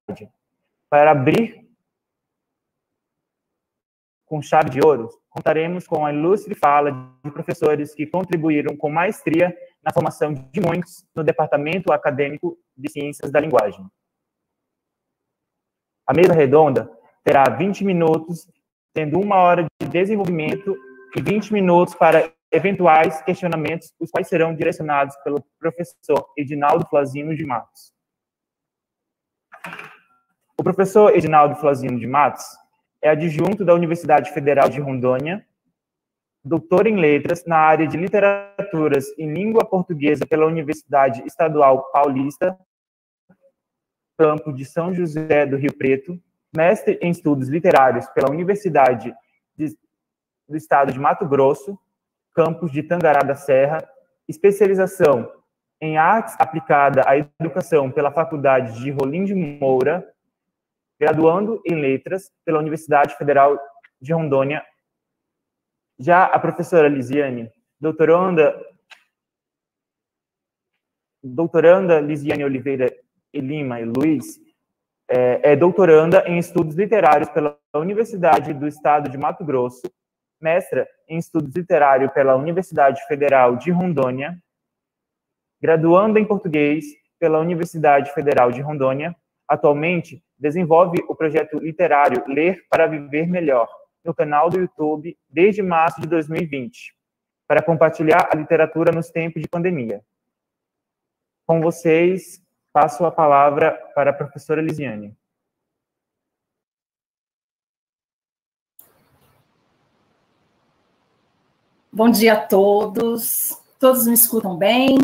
Para abrir com chave de ouro, contaremos com a ilustre fala de professores que contribuíram com maestria na formação de muitos no Departamento Acadêmico de Ciências da Linguagem. A mesa redonda terá 20 minutos, tendo 1 hora de desenvolvimento e 20 minutos para eventuais questionamentos, os quais serão direcionados pelo professor Edinaldo Flauzino de Matos. O professor Edinaldo Flauzino de Matos é adjunto da Universidade Federal de Rondônia, doutor em letras na área de literaturas em língua portuguesa pela Universidade Estadual Paulista, campo de São José do Rio Preto, mestre em estudos literários pela Universidade do Estado de Mato Grosso, campus de Tangará da Serra, especialização em artes aplicada à educação pela Faculdade de Rolim de Moura, graduando em letras pela Universidade Federal de Rondônia. Já a professora Lisiane, doutoranda Lisiane Oliveira e Lima e Luiz, é doutoranda em estudos literários pela Universidade do Estado de Mato Grosso, mestra em estudos literários pela Universidade Federal de Rondônia, graduanda em português pela Universidade Federal de Rondônia. Atualmente, desenvolve o projeto literário Ler para Viver Melhor, no canal do YouTube, desde março de 2020, para compartilhar a literatura nos tempos de pandemia. Com vocês, passo a palavra para a professora Lisiane. Bom dia a todos. Todos me escutam bem?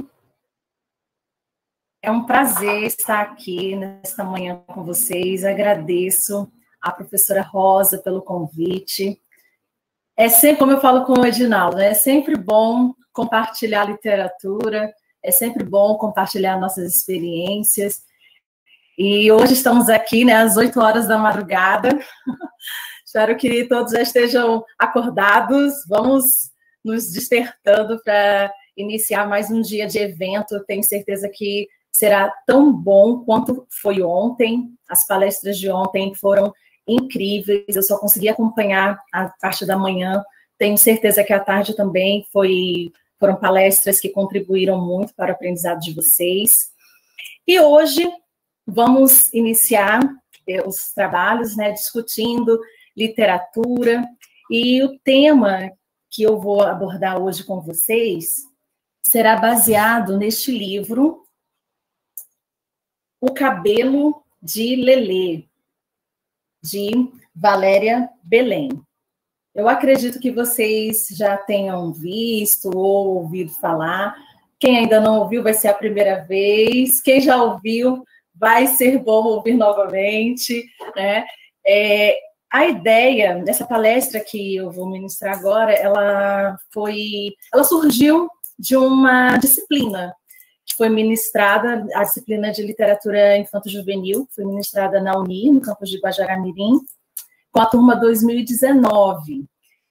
É um prazer estar aqui nesta manhã com vocês. Agradeço à professora Rosa pelo convite. É sempre, como eu falo com o Edinaldo, é sempre bom compartilhar literatura, é sempre bom compartilhar nossas experiências. E hoje estamos aqui, às 8 horas da madrugada. Espero que todos já estejam acordados. Vamos nos despertando para iniciar mais um dia de evento. Eu tenho certeza que será tão bom quanto foi ontem. As palestras de ontem foram incríveis. Eu só consegui acompanhar a parte da manhã. Tenho certeza que à tarde também foram palestras que contribuíram muito para o aprendizado de vocês. E hoje vamos iniciar os trabalhos, discutindo literatura. E o tema que eu vou abordar hoje com vocês será baseado neste livro, O Cabelo de Lelê, de Valéria Belém. Eu acredito que vocês já tenham visto ou ouvido falar. Quem ainda não ouviu vai ser a primeira vez. Quem já ouviu vai ser bom ouvir novamente, A ideia dessa palestra que eu vou ministrar agora, ela surgiu de uma disciplina que foi ministrada, a disciplina de literatura infanto-juvenil, foi ministrada na Uni, no campus de Guajará-Mirim, com a turma 2019.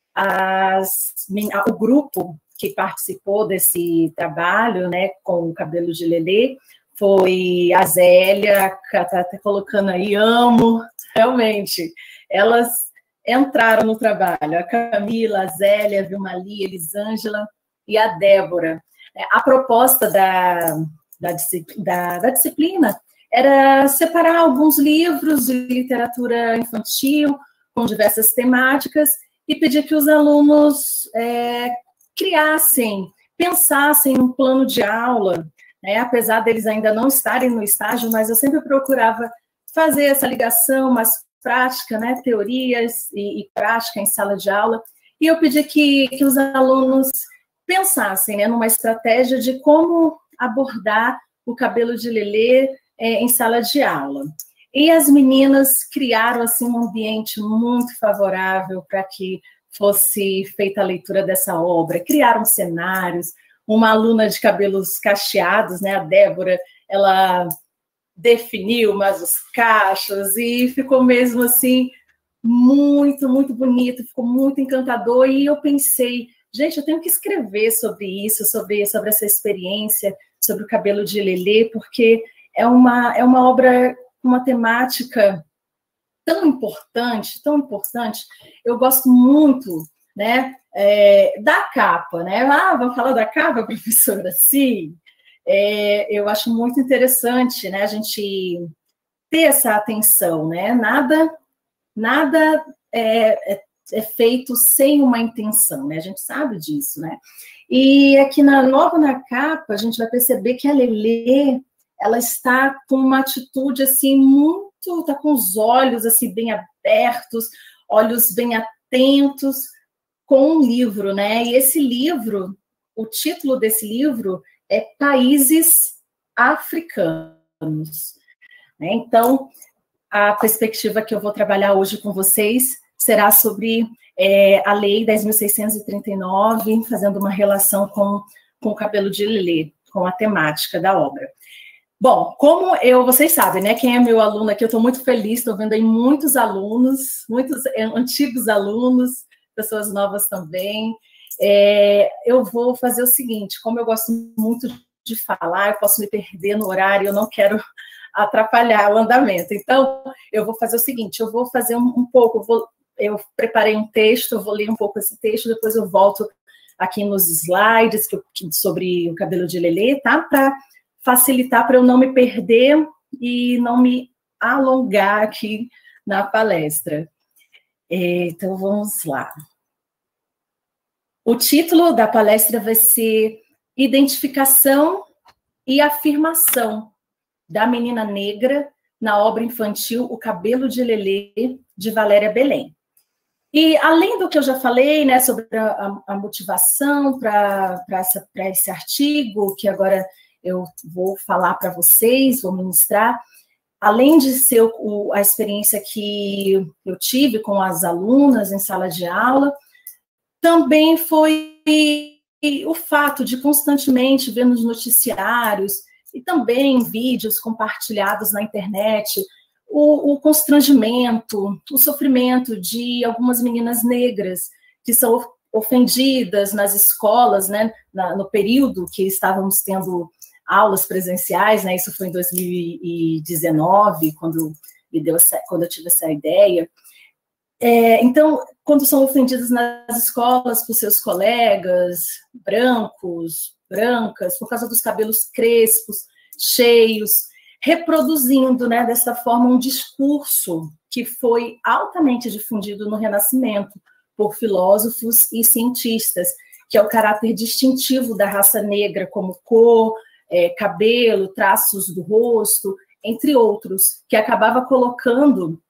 O grupo que participou desse trabalho, com o Cabelo de Lelê, foi a Zélia, está até colocando aí, amo, realmente. Elas entraram no trabalho, a Camila, a Zélia, a Vilmali, a Elisângela e a Débora. A proposta da disciplina era separar alguns livros de literatura infantil com diversas temáticas e pedir que os alunos pensassem um plano de aula, apesar deles ainda não estarem no estágio, mas eu sempre procurava fazer essa ligação mais prática, teorias e prática em sala de aula, e eu pedi que os alunos pensassem numa estratégia de como abordar o Cabelo de Lelê em sala de aula. E as meninas criaram assim, um ambiente muito favorável para que fosse feita a leitura dessa obra, criaram cenários, uma aluna de cabelos cacheados, a Débora, ela definiu mais os cachos e ficou mesmo assim muito, muito bonito, ficou muito encantador, e eu pensei, gente, eu tenho que escrever sobre isso, sobre essa experiência, sobre o Cabelo de Lelê, porque é uma obra uma temática tão importante, eu gosto muito, né, da capa, né? Ah, vamos falar da capa, professora? Sim. Eu acho muito interessante, né, a gente ter essa atenção, né? Nada é feito sem uma intenção, né? A gente sabe disso, né? E aqui logo na capa, a gente vai perceber que a Lelê, ela está com uma atitude, assim, está com os olhos, assim, bem abertos, olhos bem atentos, com um livro, né? E esse livro, o título desse livro é Países Africanos, né? Então, a perspectiva que eu vou trabalhar hoje com vocês será sobre a Lei 10.639, fazendo uma relação com o cabelo de Lelê, com a temática da obra. Bom, vocês sabem, né? Quem é meu aluno aqui, eu estou muito feliz, estou vendo aí muitos alunos, muitos antigos alunos, pessoas novas também. Eu vou fazer o seguinte, como eu gosto muito de falar, eu posso me perder no horário, eu não quero atrapalhar o andamento. Então, eu vou fazer o seguinte, eu vou fazer um pouco, eu preparei um texto, eu vou ler um pouco esse texto, depois eu volto aqui nos slides sobre o cabelo de Lelê, tá? Para facilitar, para eu não me perder e não me alongar aqui na palestra. Então, vamos lá. O título da palestra vai ser Identificação e Afirmação da Menina Negra na obra infantil O Cabelo de Lelê, de Valéria Belém. E, além do que eu já falei, né, sobre a motivação para esse artigo, que agora eu vou falar para vocês, vou ministrar, além de ser a experiência que eu tive com as alunas em sala de aula, também foi o fato de constantemente ver nos noticiários e também em vídeos compartilhados na internet o constrangimento, o sofrimento de algumas meninas negras que são ofendidas nas escolas, né, no período que estávamos tendo aulas presenciais, né, isso foi em 2019, quando eu tive essa ideia. Então, quando são ofendidas nas escolas por seus colegas brancos, brancas, por causa dos cabelos crespos, cheios, reproduzindo, né, dessa forma, um discurso que foi altamente difundido no Renascimento por filósofos e cientistas, que é o caráter distintivo da raça negra, como cor, cabelo, traços do rosto, entre outros, que acabava colocando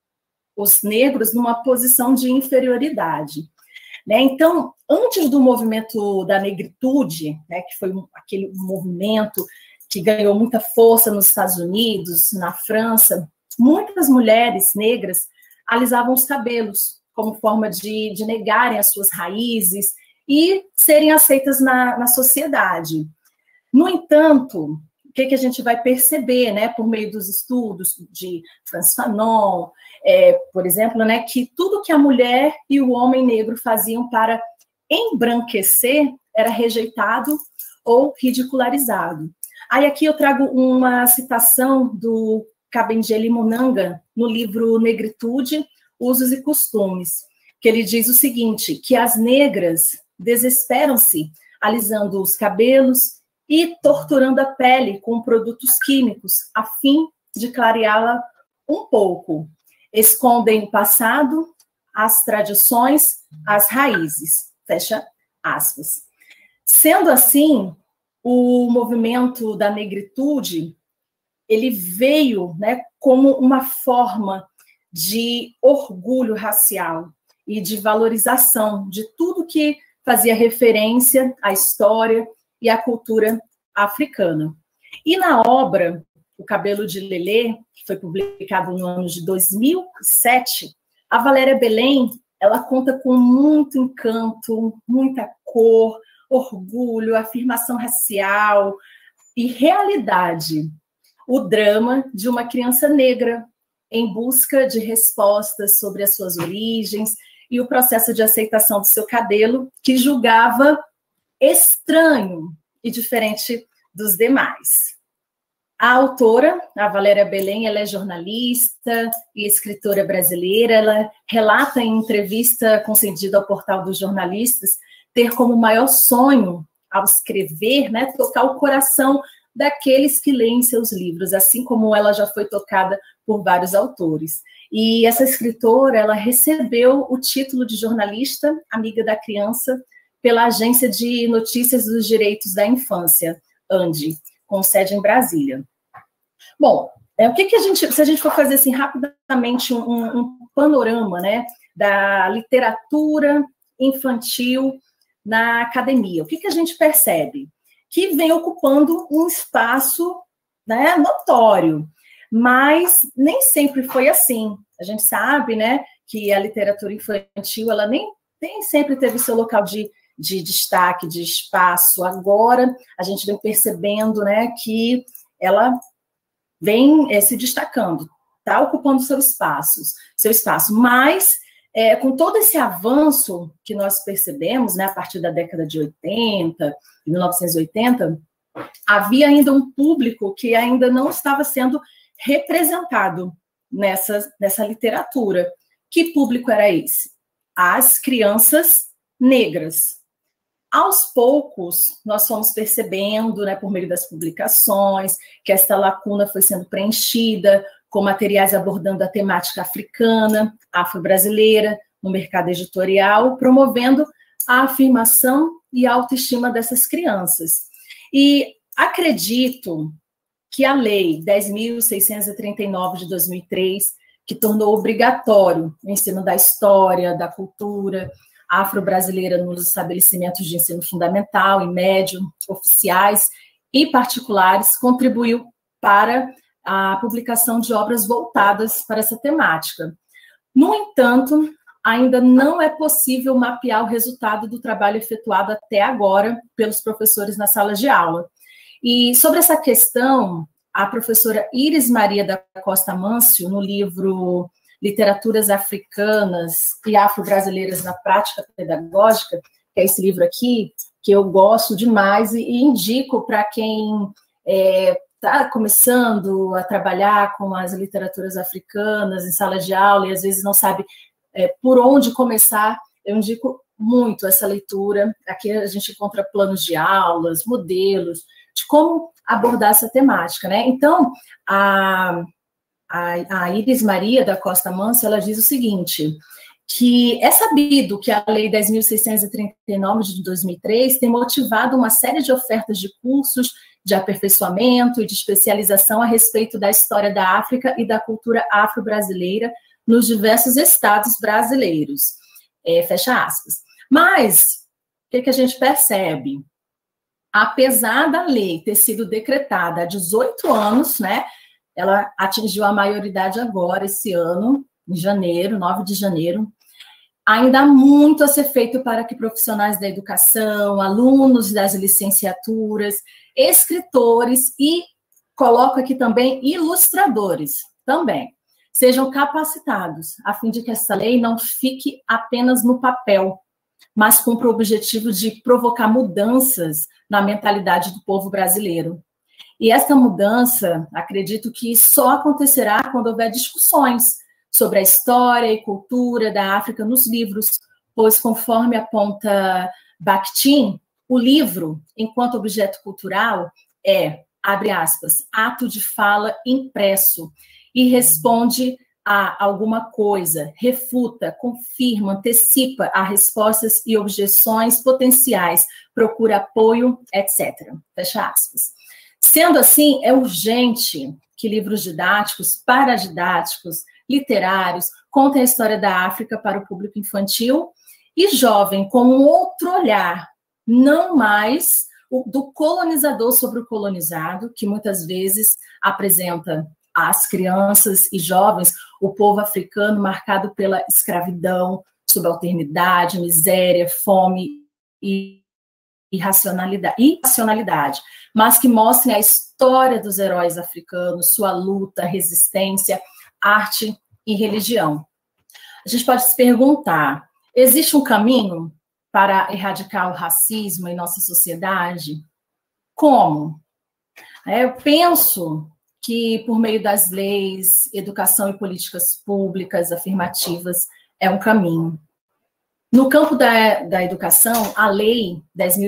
os negros numa posição de inferioridade, né? Então, antes do movimento da negritude, né, que foi aquele movimento que ganhou muita força nos Estados Unidos, na França, muitas mulheres negras alisavam os cabelos como forma de negarem as suas raízes e serem aceitas na sociedade. No entanto, o que a gente vai perceber, né, por meio dos estudos de Francis Fanon, por exemplo, né, que tudo que a mulher e o homem negro faziam para embranquecer era rejeitado ou ridicularizado. Aí aqui eu trago uma citação do Kabengele Munanga, no livro Negritude, Usos e Costumes, que ele diz o seguinte, que as negras desesperam-se alisando os cabelos e torturando a pele com produtos químicos, a fim de clareá-la um pouco. Escondem o passado, as tradições, as raízes. Fecha aspas. Sendo assim, o movimento da negritude, ele veio, né, como uma forma de orgulho racial e de valorização de tudo que fazia referência à história e à cultura africana. E na obra O Cabelo de Lelê, que foi publicado no ano de 2007, a Valéria Belém, ela conta com muito encanto, muita cor, orgulho, afirmação racial e realidade. O drama de uma criança negra em busca de respostas sobre as suas origens e o processo de aceitação do seu cabelo, que julgava estranho e diferente dos demais. A autora, a Valéria Belém, ela é jornalista e escritora brasileira. Ela relata em entrevista concedida ao Portal dos Jornalistas ter como maior sonho, ao escrever, né, tocar o coração daqueles que leem seus livros, assim como ela já foi tocada por vários autores. E essa escritora, ela recebeu o título de jornalista amiga da criança pela Agência de Notícias dos Direitos da Infância, ANDI, com sede em Brasília. Bom, o que a gente, se a gente for fazer assim rapidamente um panorama, né, da literatura infantil na academia, o que a gente percebe? Que vem ocupando um espaço, né, notório, mas nem sempre foi assim. A gente sabe, né, que a literatura infantil, ela nem sempre teve seu local de destaque, de espaço. Agora, a gente vem percebendo, né, que ela vem se destacando, está ocupando seu espaço, mas com todo esse avanço que nós percebemos, né, a partir da década de 80, 1980, havia ainda um público que ainda não estava sendo representado nessa literatura. Que público era esse? As crianças negras. Aos poucos, nós fomos percebendo, né, por meio das publicações, que esta lacuna foi sendo preenchida com materiais abordando a temática africana, afro-brasileira, no mercado editorial, promovendo a afirmação e a autoestima dessas crianças. E acredito que a Lei 10.639 de 2003, que tornou obrigatório o ensino da história, da cultura afro-brasileira nos estabelecimentos de ensino fundamental e médio, oficiais e particulares, contribuiu para a publicação de obras voltadas para essa temática. No entanto, ainda não é possível mapear o resultado do trabalho efetuado até agora pelos professores nas salas de aula. E sobre essa questão, a professora Iris Maria da Costa Mâncio, no livro Literaturas Africanas e Afro-Brasileiras na Prática Pedagógica, que é esse livro aqui, que eu gosto demais e indico para quem está começando a trabalhar com as literaturas africanas em sala de aula e às vezes não sabe por onde começar. Eu indico muito essa leitura. Aqui a gente encontra planos de aulas, modelos, de como abordar essa temática, né? Então, a Iris Maria da Costa Mâncio, ela diz o seguinte, que é sabido que a Lei 10.639 de 2003 tem motivado uma série de ofertas de cursos de aperfeiçoamento e de especialização a respeito da história da África e da cultura afro-brasileira nos diversos estados brasileiros. Fecha aspas. Mas, o que a gente percebe? Apesar da lei ter sido decretada há 18 anos, né, ela atingiu a maioridade agora, esse ano, em janeiro, 9 de janeiro, ainda há muito a ser feito para que profissionais da educação, alunos das licenciaturas, escritores e, coloco aqui também, ilustradores, também, sejam capacitados, a fim de que essa lei não fique apenas no papel, mas cumpra o objetivo de provocar mudanças na mentalidade do povo brasileiro. E esta mudança, acredito que só acontecerá quando houver discussões sobre a história e cultura da África nos livros, pois, conforme aponta Bakhtin, o livro, enquanto objeto cultural, abre aspas, ato de fala impresso e responde a alguma coisa, refuta, confirma, antecipa a respostas e objeções potenciais, procura apoio, etc. Fecha aspas. Sendo assim, é urgente que livros didáticos, paradidáticos, literários, contem a história da África para o público infantil e jovem com um outro olhar, não mais do colonizador sobre o colonizado, que muitas vezes apresenta às crianças e jovens o povo africano marcado pela escravidão, subalternidade, miséria, fome e irracionalidade, mas que mostrem a história dos heróis africanos, sua luta, resistência, arte e religião. A gente pode se perguntar, existe um caminho para erradicar o racismo em nossa sociedade? Como? Eu penso que, por meio das leis, educação e políticas públicas afirmativas é um caminho. No campo da educação, a Lei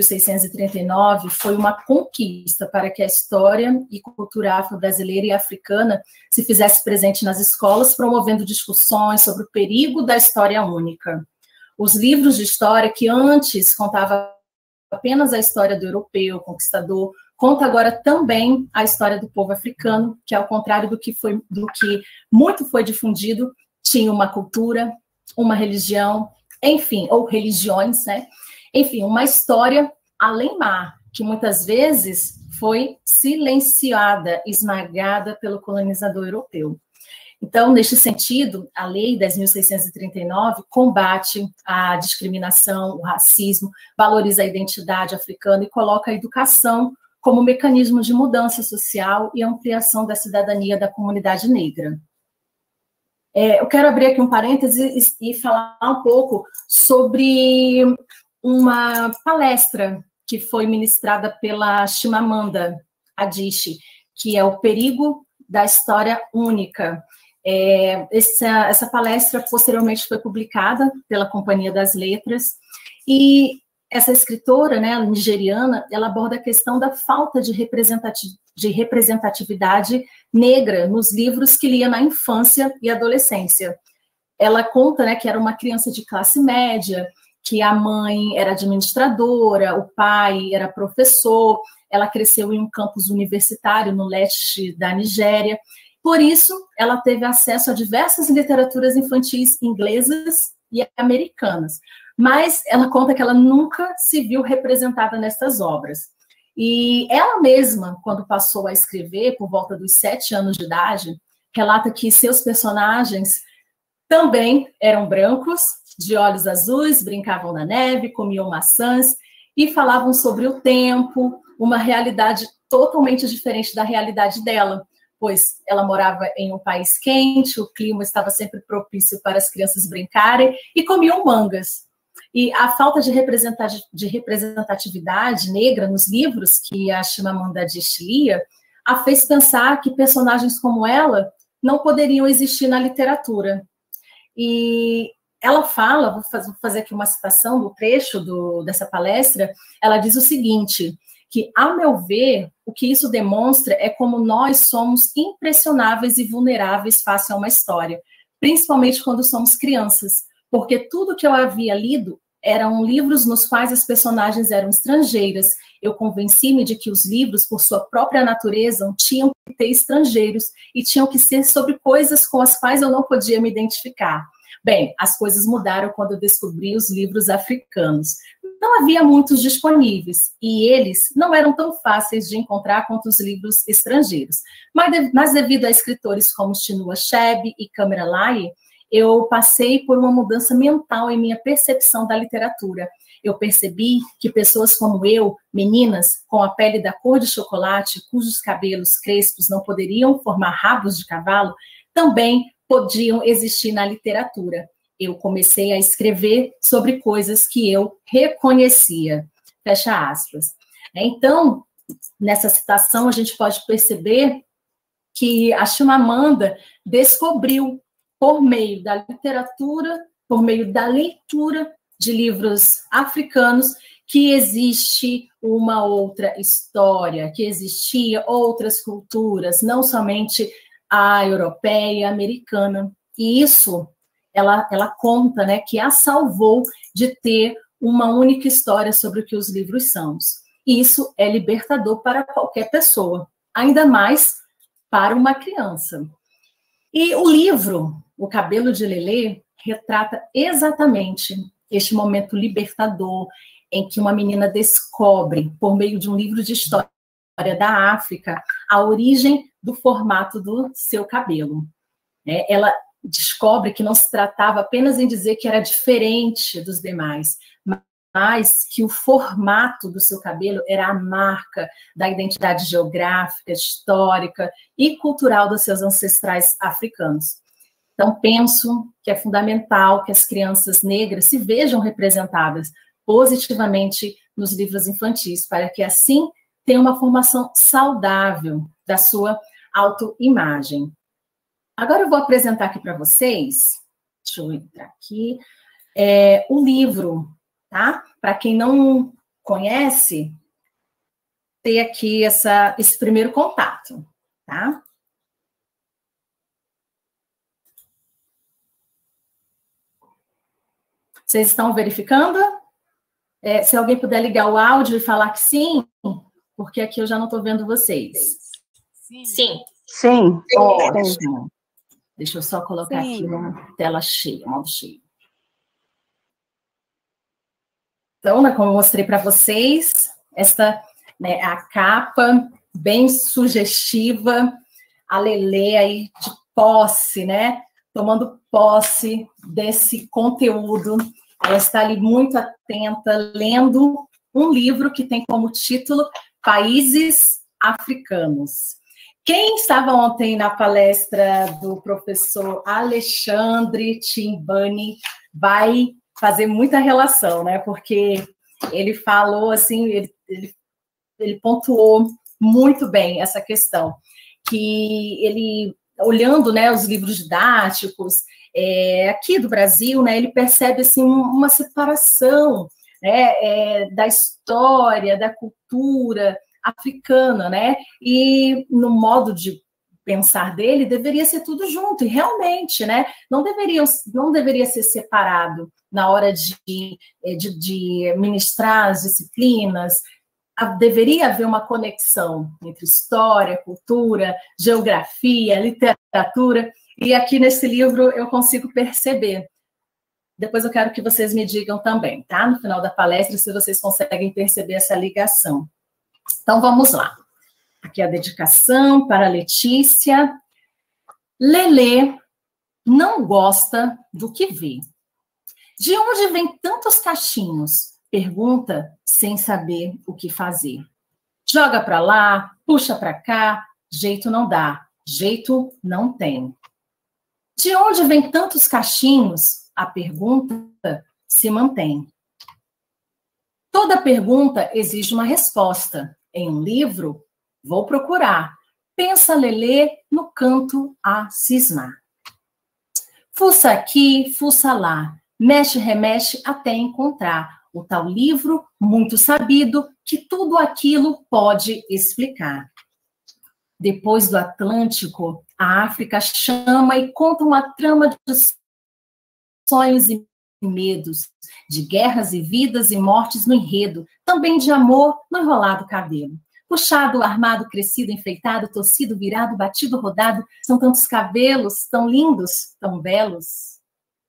10.639 foi uma conquista para que a história e cultura afro-brasileira e africana se fizesse presente nas escolas, promovendo discussões sobre o perigo da história única. Os livros de história, que antes contavam apenas a história do europeu, conquistador, conta agora também a história do povo africano, que, ao contrário do que muito foi difundido, tinha uma cultura, uma religião, enfim, ou religiões, né? Enfim, uma história além-mar, que muitas vezes foi silenciada, esmagada pelo colonizador europeu. Então, neste sentido, a Lei 10.639 combate a discriminação, o racismo, valoriza a identidade africana e coloca a educação como mecanismo de mudança social e ampliação da cidadania da comunidade negra. Eu quero abrir aqui um parêntese e falar um pouco sobre uma palestra que foi ministrada pela Chimamanda Adichie, que é o perigo da história única. Essa palestra posteriormente foi publicada pela Companhia das Letras, e essa escritora, né, nigeriana, ela aborda a questão da falta de representatividade negra nos livros que lia na infância e adolescência. Ela conta, né, que era uma criança de classe média, que a mãe era administradora, o pai era professor, ela cresceu em um campus universitário no leste da Nigéria. Por isso, ela teve acesso a diversas literaturas infantis inglesas e americanas. Mas ela conta que ela nunca se viu representada nessas obras. E ela mesma, quando passou a escrever, por volta dos 7 anos de idade, relata que seus personagens também eram brancos, de olhos azuis, brincavam na neve, comiam maçãs e falavam sobre o tempo, uma realidade totalmente diferente da realidade dela, pois ela morava em um país quente, o clima estava sempre propício para as crianças brincarem e comiam mangas. E a falta de representatividade negra nos livros que a Chimamanda Adichie lia a fez pensar que personagens como ela não poderiam existir na literatura. E ela fala, vou fazer aqui uma citação do trecho dessa palestra, ela diz o seguinte, que, a meu ver, o que isso demonstra é como nós somos impressionáveis e vulneráveis face a uma história, principalmente quando somos crianças, porque tudo que eu havia lido eram livros nos quais as personagens eram estrangeiras. Eu convenci-me de que os livros, por sua própria natureza, tinham que ter estrangeiros e tinham que ser sobre coisas com as quais eu não podia me identificar. Bem, as coisas mudaram quando eu descobri os livros africanos. Não havia muitos disponíveis e eles não eram tão fáceis de encontrar quanto os livros estrangeiros. Mas devido a escritores como Chinua Achebe e Kamera Lai, eu passei por uma mudança mental em minha percepção da literatura. Eu percebi que pessoas como eu, meninas com a pele da cor de chocolate, cujos cabelos crespos não poderiam formar rabos de cavalo, também podiam existir na literatura. Eu comecei a escrever sobre coisas que eu reconhecia. Fecha aspas. Então, nessa citação, a gente pode perceber que a Chimamanda descobriu, por meio da literatura, por meio da leitura de livros africanos, que existe uma outra história, que existia outras culturas, não somente a europeia e a americana. E isso, ela conta, né, que a salvou de ter uma única história sobre o que os livros são. E isso é libertador para qualquer pessoa, ainda mais para uma criança. E o livro, O Cabelo de Lelê, retrata exatamente este momento libertador em que uma menina descobre, por meio de um livro de história da África, a origem do formato do seu cabelo. Ela descobre que não se tratava apenas em dizer que era diferente dos demais, mas que o formato do seu cabelo era a marca da identidade geográfica, histórica e cultural dos seus ancestrais africanos. Então, penso que é fundamental que as crianças negras se vejam representadas positivamente nos livros infantis, para que assim tenha uma formação saudável da sua autoimagem. Agora eu vou apresentar aqui para vocês, deixa eu entrar aqui, o livro, tá? Para quem não conhece, ter aqui esse primeiro contato, tá? Vocês estão verificando? Se alguém puder ligar o áudio e falar que sim, porque aqui eu já não estou vendo vocês. Sim. Sim. Ótimo. Deixa eu só colocar aqui na tela cheia, modo cheio. Então, como eu mostrei para vocês, esta, né, a capa bem sugestiva, a Lelê aí de posse, né? Tomando posse desse conteúdo. Ela está ali muito atenta, lendo um livro que tem como título Países Africanos. Quem estava ontem na palestra do professor Alexandre Timbani vai fazer muita relação, né? Porque ele falou assim, ele pontuou muito bem essa questão, que ele, olhando, né, os livros didáticos aqui do Brasil, né, ele percebe assim uma separação, né, da história, da cultura africana, né? E no modo de pensar dele, deveria ser tudo junto, e realmente, né? Não deveria ser separado na hora de ministrar as disciplinas. Deveria haver uma conexão entre história, cultura, geografia, literatura, e aqui nesse livro eu consigo perceber. Depois eu quero que vocês me digam também, tá? No final da palestra, se vocês conseguem perceber essa ligação. Então, vamos lá. Aqui a dedicação para a Letícia. Lelê não gosta do que vê. De onde vem tantos cachinhos? Pergunta sem saber o que fazer. Joga para lá, puxa para cá, jeito não dá, jeito não tem. De onde vem tantos cachinhos? A pergunta se mantém. Toda pergunta exige uma resposta. Em um livro, vou procurar. Pensa Lelê no canto a cismar. Fuça aqui, fuça lá. Mexe, remexe até encontrar o tal livro muito sabido que tudo aquilo pode explicar. Depois do Atlântico, a África chama e conta uma trama de sonhos e medos, de guerras e vidas e mortes no enredo, também de amor no enrolado cabelo. Puxado, armado, crescido, enfeitado, torcido, virado, batido, rodado, são tantos cabelos, tão lindos, tão belos.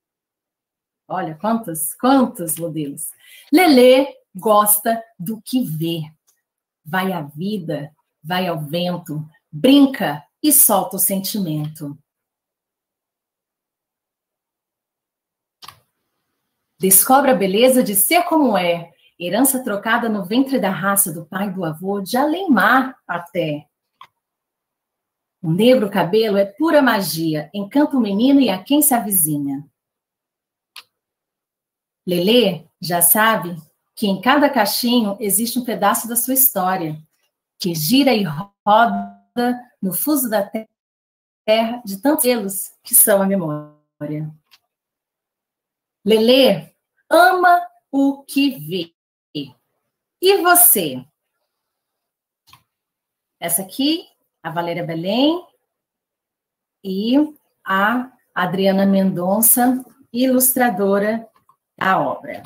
Olha, quantos modelos. Lelê gosta do que vê. Vai à vida, vai ao vento, brinca e solta o sentimento. Descobre a beleza de ser como é, herança trocada no ventre da raça do pai e do avô, de além-mar até. O negro cabelo é pura magia, encanta o menino e a quem se avizinha. Lelê já sabe que em cada cachinho existe um pedaço da sua história, que gira e roda no fuso da terra de tantos selos que são a memória. Lelê ama o que vê. E você? Essa aqui, a Valéria Belém e a Adriana Mendonça, ilustradora da obra.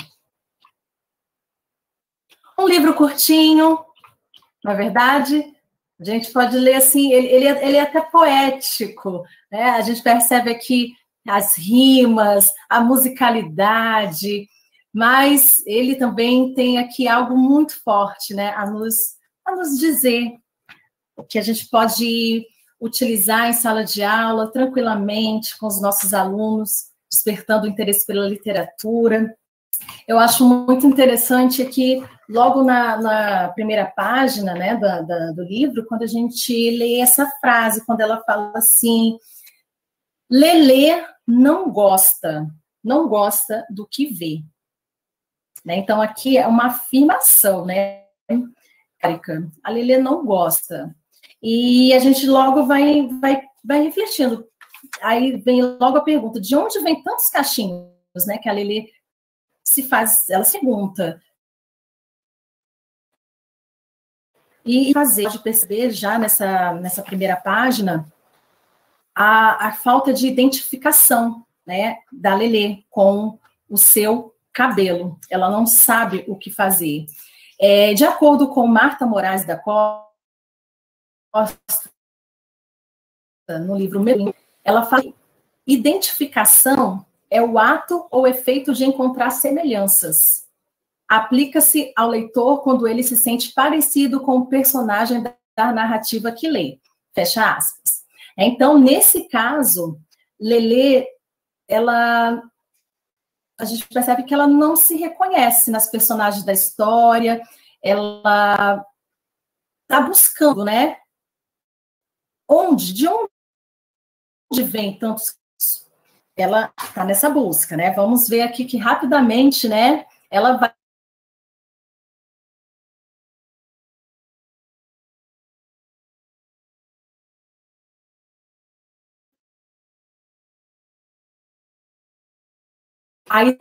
Um livro curtinho, na verdade, a gente pode ler assim, ele é até poético, né? A gente percebe aqui as rimas, a musicalidade, mas ele também tem aqui algo muito forte, né? A nos dizer que a gente pode utilizar em sala de aula tranquilamente com os nossos alunos, despertando o interesse pela literatura. Eu acho muito interessante aqui, logo na primeira página, né, do livro, quando a gente lê essa frase, quando ela fala assim: Lelê não gosta do que vê. Né? Então, aqui é uma afirmação, né? A Lelê não gosta. E a gente logo vai refletindo. Aí vem logo a pergunta, de onde vem tantos cachinhos, né? Que a Lelê ela se pergunta. E fazer de perceber já nessa primeira página a falta de identificação, né, da Lelê com o seu cabelo. Ela não sabe o que fazer. De acordo com Marta Moraes da Costa, no livro Meu, ela fala que identificação é o ato ou efeito de encontrar semelhanças. Aplica-se ao leitor quando ele se sente parecido com o personagem da narrativa que lê. Fecha aspas. Então, nesse caso, Lelê, a gente percebe que ela não se reconhece nas personagens da história, ela está buscando, né? De onde vem tantos? Ela está nessa busca, né? Vamos ver aqui que rapidamente, né? Ela vai aí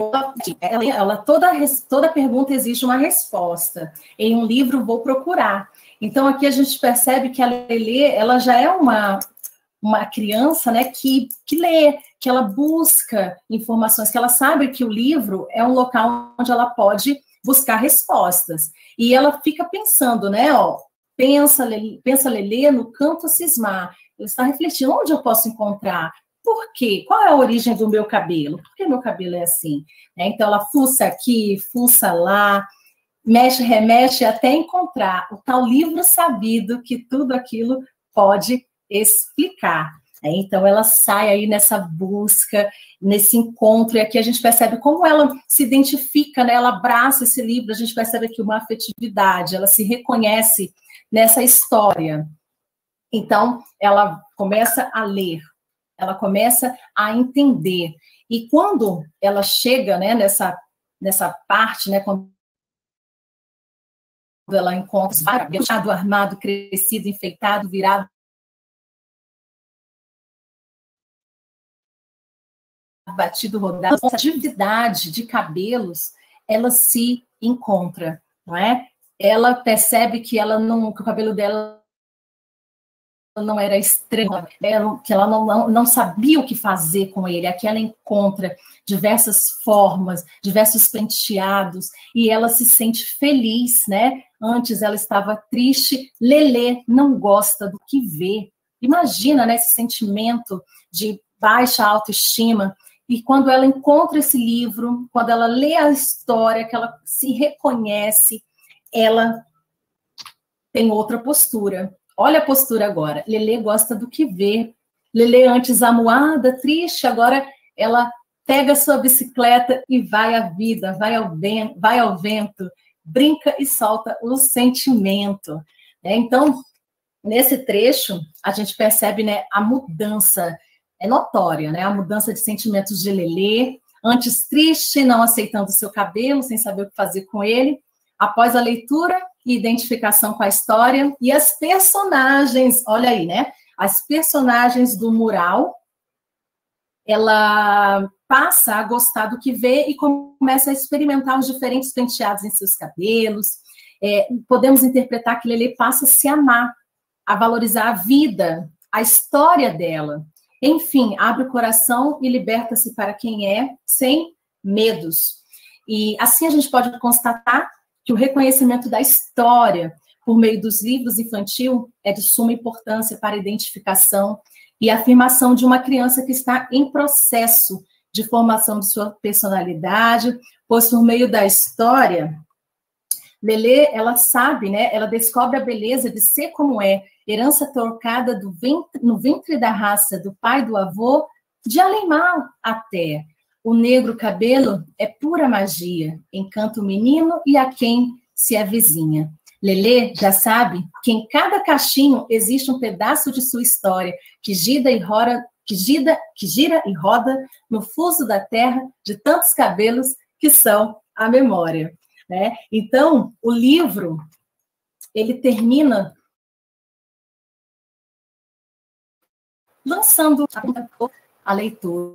toda pergunta exige uma resposta. Em um livro vou procurar. Então aqui a gente percebe que a Lelê, ela já é uma criança, né, que lê, que ela busca informações, que ela sabe que o livro é um local onde ela pode buscar respostas. E ela fica pensando, né, pensa Lelê no canto cismar. Ela está refletindo, onde eu posso encontrar? Por quê? Qual é a origem do meu cabelo? Por que meu cabelo é assim? Então, ela fuça aqui, fuça lá, mexe, remexe, até encontrar o tal livro sabido que tudo aquilo pode explicar. Então, ela sai aí nessa busca, nesse encontro, e aqui a gente percebe como ela se identifica, né? Ela abraça esse livro, a gente percebe aqui uma afetividade, ela se reconhece nessa história. Então, ela começa a ler, ela começa a entender. E quando ela chega, né, nessa parte, né, quando ela encontra o armado, crescido, enfeitado, virado, batido, rodado, essa diversidade de cabelos, ela se encontra, não é? Ela percebe que que o cabelo dela não era estranho, que ela não sabia o que fazer com ele. Aqui ela encontra diversas formas, diversos penteados, e ela se sente feliz, né? Antes ela estava triste. Lelê não gosta do que vê. Imagina, né, esse sentimento de baixa autoestima. E quando ela encontra esse livro, quando ela lê a história, que ela se reconhece, ela tem outra postura. Olha a postura agora. Lelê gosta do que vê. Lelê antes amuada, triste, agora ela pega a sua bicicleta e vai à vida, vai ao vento, brinca e solta o sentimento. Então, nesse trecho, a gente percebe, né, a mudança, é notória, né, a mudança de sentimentos de Lelê, antes triste, não aceitando o seu cabelo, sem saber o que fazer com ele, após a leitura e identificação com a história, e as personagens, olha aí, né, as personagens do mural, ela passa a gostar do que vê e começa a experimentar os diferentes penteados em seus cabelos. Podemos interpretar que Lelê passa a se amar, a valorizar a vida, a história dela. Enfim, abre o coração e liberta-se para quem é, sem medos. E assim a gente pode constatar que o reconhecimento da história por meio dos livros infantil é de suma importância para a identificação e afirmação de uma criança que está em processo de formação de sua personalidade, pois por meio da história, Lelê, ela sabe, né, ela descobre a beleza de ser como é, herança trocada no ventre da raça do pai e do avô, de além-mar até. O negro cabelo é pura magia, encanta o menino e a quem se avizinha. Lelê já sabe que em cada cachinho existe um pedaço de sua história que gira e roda no fuso da terra de tantos cabelos que são a memória. Né? Então, o livro, ele termina lançando a leitura,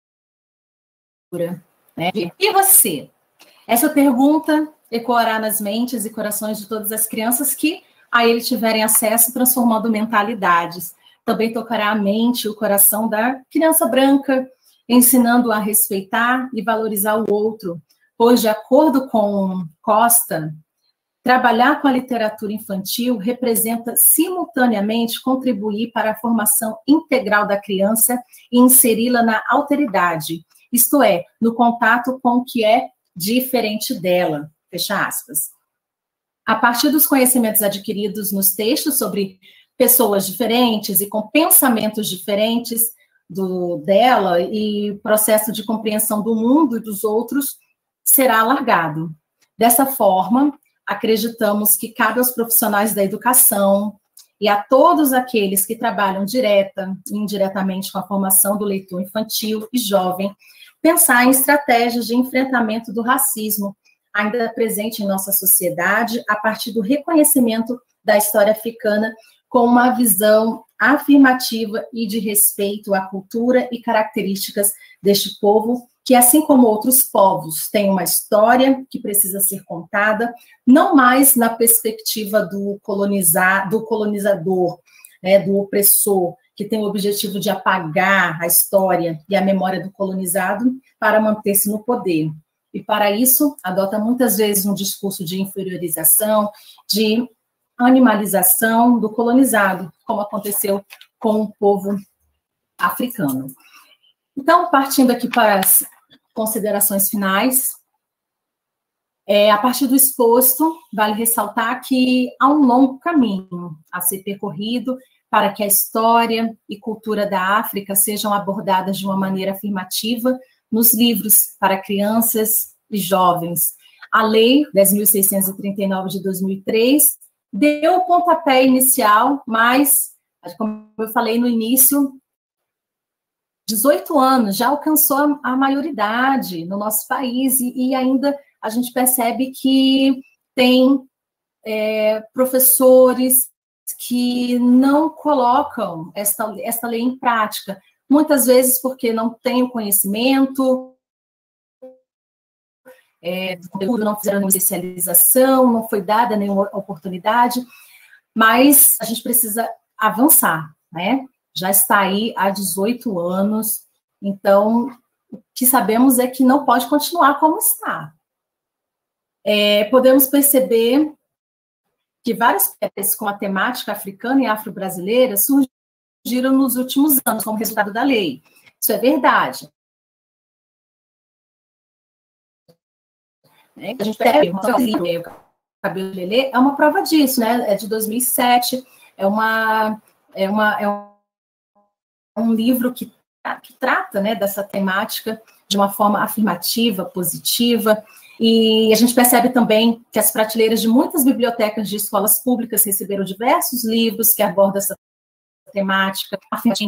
né? E você? Essa pergunta ecoará nas mentes e corações de todas as crianças que a ele tiverem acesso, transformando mentalidades. Também tocará a mente e o coração da criança branca, ensinando a respeitar e valorizar o outro, pois, de acordo com Costa, trabalhar com a literatura infantil representa simultaneamente contribuir para a formação integral da criança e inseri-la na alteridade, isto é, no contato com o que é diferente dela, fecha aspas. A partir dos conhecimentos adquiridos nos textos sobre pessoas diferentes e com pensamentos diferentes dela e processo de compreensão do mundo e dos outros será alargado. Dessa forma, acreditamos que cabe aos profissionais da educação e a todos aqueles que trabalham direta e indiretamente com a formação do leitor infantil e jovem, pensar em estratégias de enfrentamento do racismo, ainda presente em nossa sociedade, a partir do reconhecimento da história africana com uma visão afirmativa e de respeito à cultura e características deste povo, que, assim como outros povos, tem uma história que precisa ser contada, não mais na perspectiva do colonizador, né, do opressor, que tem o objetivo de apagar a história e a memória do colonizado para manter-se no poder. E, para isso, adota muitas vezes um discurso de inferiorização, de animalização do colonizado, como aconteceu com o povo africano. Então, partindo aqui para as considerações finais, a partir do exposto, vale ressaltar que há um longo caminho a ser percorrido para que a história e cultura da África sejam abordadas de uma maneira afirmativa nos livros para crianças e jovens. A Lei 10.639 de 2003 deu o pontapé inicial, mas, como eu falei no início, 18 anos, já alcançou a maioridade no nosso país e ainda a gente percebe que tem professores que não colocam esta lei em prática, muitas vezes porque não têm o conhecimento, não fizeram nenhuma especialização, não foi dada nenhuma oportunidade, mas a gente precisa avançar, né? Já está aí há 18 anos, então o que sabemos é que não pode continuar como está. Podemos perceber que vários papéis com a temática africana e afro-brasileira surgiram nos últimos anos como resultado da lei. Isso é verdade. A gente pega o Cabelo de Lelê, é uma prova disso, né? É de 2007, é um livro que trata, né, dessa temática de uma forma afirmativa, positiva, e a gente percebe também que as prateleiras de muitas bibliotecas de escolas públicas receberam diversos livros que abordam essa temática.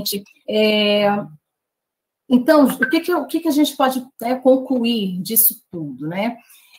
Então, o que a gente pode concluir disso tudo, né?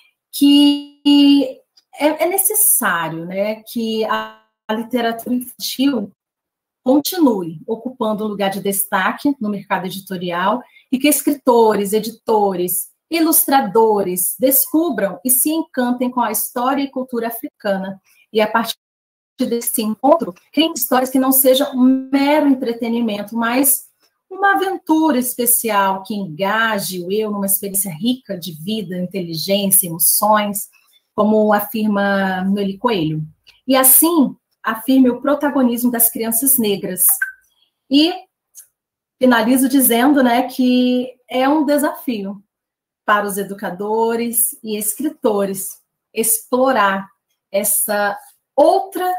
Que é necessário, né, que a literatura infantil continue ocupando um lugar de destaque no mercado editorial e que escritores, editores, ilustradores descubram e se encantem com a história e cultura africana. E, a partir desse encontro, criem histórias que não sejam um mero entretenimento, mas uma aventura especial que engaje o eu numa experiência rica de vida, inteligência, emoções, como afirma Noeli Coelho. E assim, afirme o protagonismo das crianças negras. E finalizo dizendo, né, que é um desafio para os educadores e escritores explorar essa outra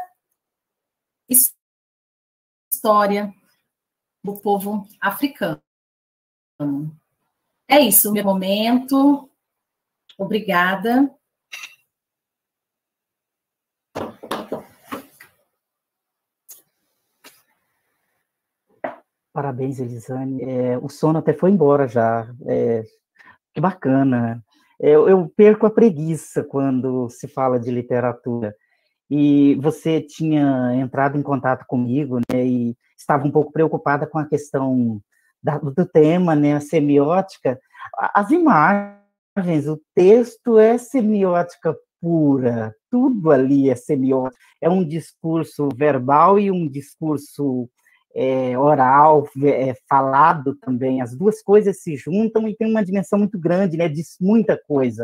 história do povo africano. É isso, meu momento. Obrigada. Parabéns, Elisane. O sono até foi embora já. Que bacana. Eu perco a preguiça quando se fala de literatura. e você tinha entrado em contato comigo, né, e estava um pouco preocupada com a questão do tema, né, a semiótica. As imagens, o texto é semiótica pura, tudo ali é semiótica, é um discurso verbal e um discurso oral, falado também, as duas coisas se juntam e tem uma dimensão muito grande, né, diz muita coisa.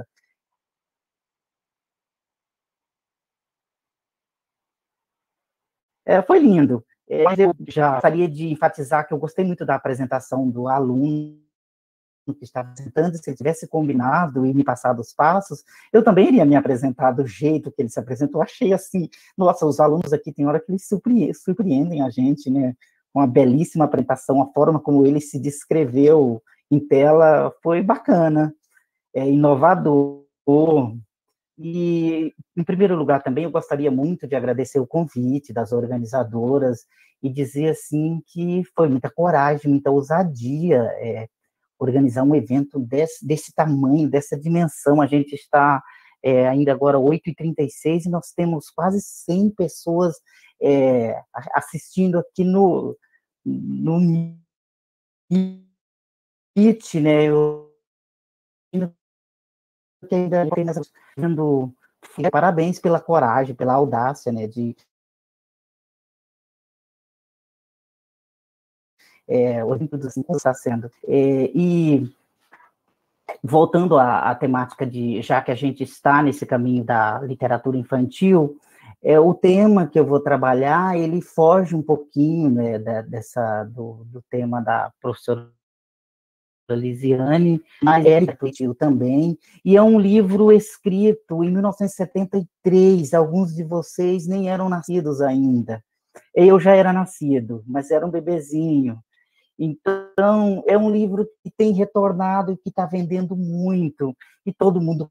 Foi lindo, mas eu já gostaria de enfatizar que eu gostei muito da apresentação do aluno que está apresentando. Se ele tivesse combinado e me passado os passos, eu também iria me apresentar do jeito que ele se apresentou. Achei assim, nossa, os alunos aqui tem hora que eles surpreendem a gente, né, com uma belíssima apresentação, a forma como ele se descreveu em tela foi bacana, inovador. E, em primeiro lugar, também eu gostaria muito de agradecer o convite das organizadoras e dizer, assim, que foi muita coragem, muita ousadia organizar um evento desse tamanho, dessa dimensão. A gente está ainda agora 8h36 e nós temos quase 100 pessoas assistindo aqui no Meet, né? Eu ainda apenas dando parabéns pela coragem, pela audácia, né, de o evento assim está sendo. E voltando à temática já que a gente está nesse caminho da literatura infantil, o tema que eu vou trabalhar, ele foge um pouquinho, né, do tema da professora Lisiane, mas é refletido também, e é um livro escrito em 1973, alguns de vocês nem eram nascidos ainda, eu já era nascido, mas era um bebezinho. Então, é um livro que tem retornado e que está vendendo muito, e todo mundo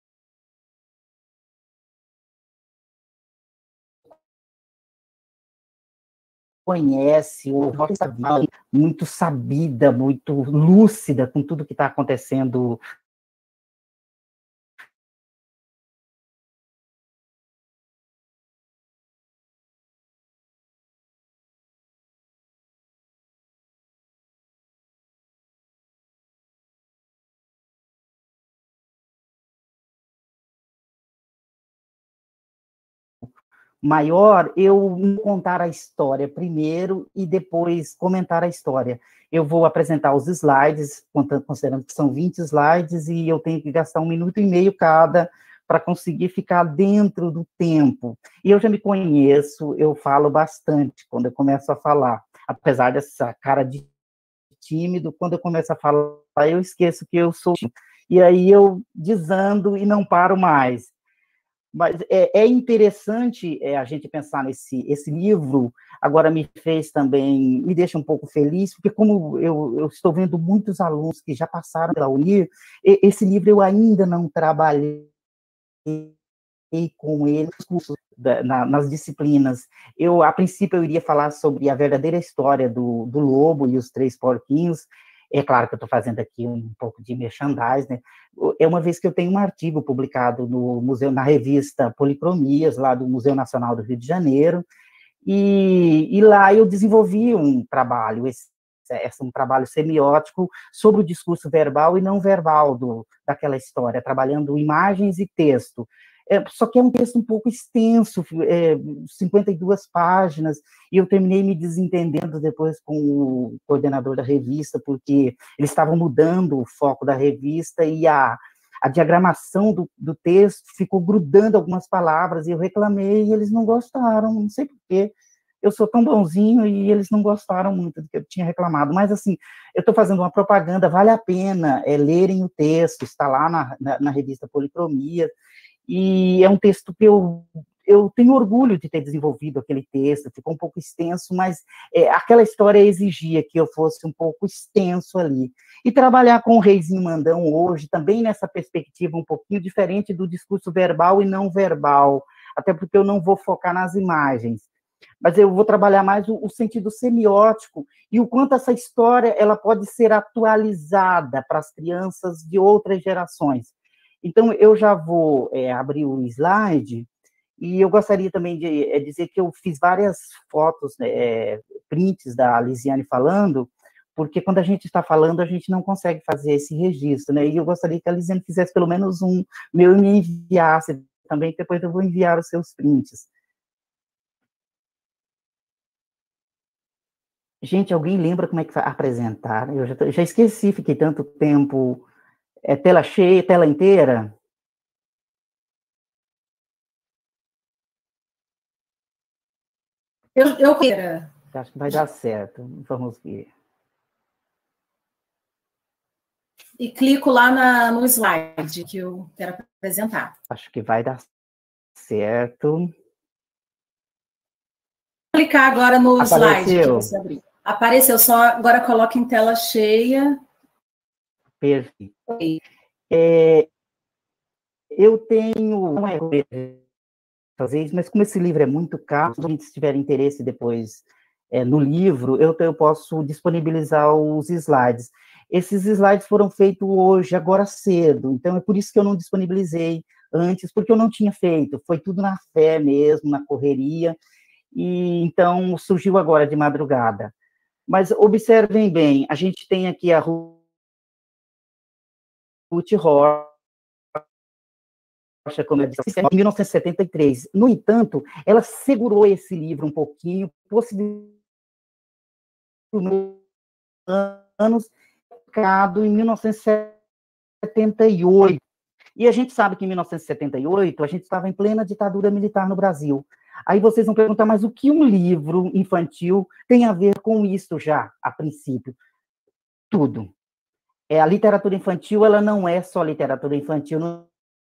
conhece, ou muito sabida, muito lúcida com tudo que está acontecendo maior, eu contar a história primeiro e depois comentar a história. Eu vou apresentar os slides, considerando que são 20 slides, e eu tenho que gastar 1 minuto e meio cada para conseguir ficar dentro do tempo. E eu já me conheço, eu falo bastante quando eu começo a falar, apesar dessa cara de tímido, quando eu começo a falar, eu esqueço que eu sou tímido. E aí eu desando e não paro mais. Mas é interessante a gente pensar esse livro, agora me fez também, me deixa um pouco feliz, porque como eu estou vendo muitos alunos que já passaram pela UNIR, esse livro eu ainda não trabalhei com ele nos cursos, nas disciplinas. A princípio, eu iria falar sobre a verdadeira história do lobo e os 3 porquinhos. É claro que eu estou fazendo aqui um pouco de merchandising, né? É uma vez que eu tenho um artigo publicado no museu, na revista Policromias, lá do Museu Nacional do Rio de Janeiro, e lá eu desenvolvi um trabalho, um trabalho semiótico sobre o discurso verbal e não verbal daquela história, trabalhando imagens e texto. Só que é um texto um pouco extenso, 52 páginas, e eu terminei me desentendendo depois com o coordenador da revista, porque eles estavam mudando o foco da revista e a diagramação do texto ficou grudando algumas palavras, e eu reclamei e eles não gostaram, não sei por quê. Eu sou tão bonzinho e eles não gostaram muito do que eu tinha reclamado, mas assim, eu estou fazendo uma propaganda, vale a pena lerem o texto, está lá na revista Policromia, e é um texto que eu tenho orgulho de ter desenvolvido aquele texto, ficou um pouco extenso, mas aquela história exigia que eu fosse um pouco extenso ali. E trabalhar com o Reizinho Mandão hoje, também nessa perspectiva um pouquinho diferente do discurso verbal e não verbal, até porque eu não vou focar nas imagens, mas eu vou trabalhar mais o sentido semiótico e o quanto essa história ela pode ser atualizada para as crianças de outras gerações. Então, eu já vou abrir o slide E eu gostaria também de dizer que eu fiz várias fotos, prints da Lisiane falando, porque quando a gente está falando, a gente não consegue fazer esse registro, né? E eu gostaria que a Lisiane fizesse pelo menos um meu e me enviasse também, que depois eu vou enviar os seus prints. Gente, alguém lembra como é que vai apresentar? Eu já esqueci, fiquei tanto tempo. É tela cheia, tela inteira? Eu queira. Acho que vai dar certo. Vamos ver. E clico lá no slide que eu quero apresentar. Acho que vai dar certo. Vou clicar agora no slide que você abriu. Apareceu, só agora coloca em tela cheia. Perfeito. Eu tenho... Não é fazer isso, mas como esse livro é muito caro, se a gente tiver interesse depois no livro, eu posso disponibilizar os slides. Esses slides foram feitos hoje, agora cedo, então é por isso que eu não disponibilizei antes, porque eu não tinha feito, foi tudo na fé mesmo, na correria, e então surgiu agora de madrugada. Mas observem bem, a gente tem aqui a Ruth Rocha, como eu disse, em 1973. No entanto, ela segurou esse livro um pouquinho, possivelmente anos, publicado em 1978. E a gente sabe que em 1978 a gente estava em plena ditadura militar no Brasil. Aí vocês vão perguntar, mas o que um livro infantil tem a ver com isso já, a princípio? Tudo. A literatura infantil, ela não é só literatura infantil, não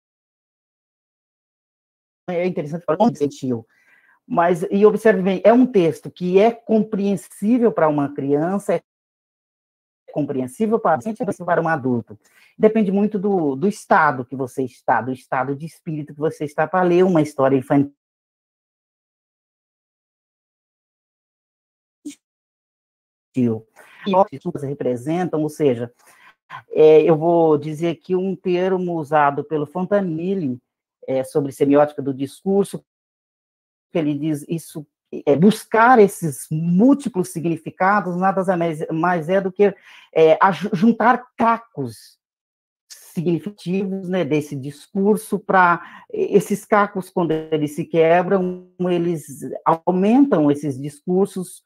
é interessante falar infantil, mas, e observe bem, é um texto que é compreensível para uma criança, é compreensível para um adulto. Depende muito do estado que você está, do estado de espírito que você está para ler uma história infantil. E os representam, ou seja, eu vou dizer aqui um termo usado pelo Fontanille, sobre semiótica do discurso, que ele diz isso, buscar esses múltiplos significados, nada mais é do que juntar cacos significativos, né, desse discurso, para esses cacos, quando eles se quebram, eles aumentam esses discursos,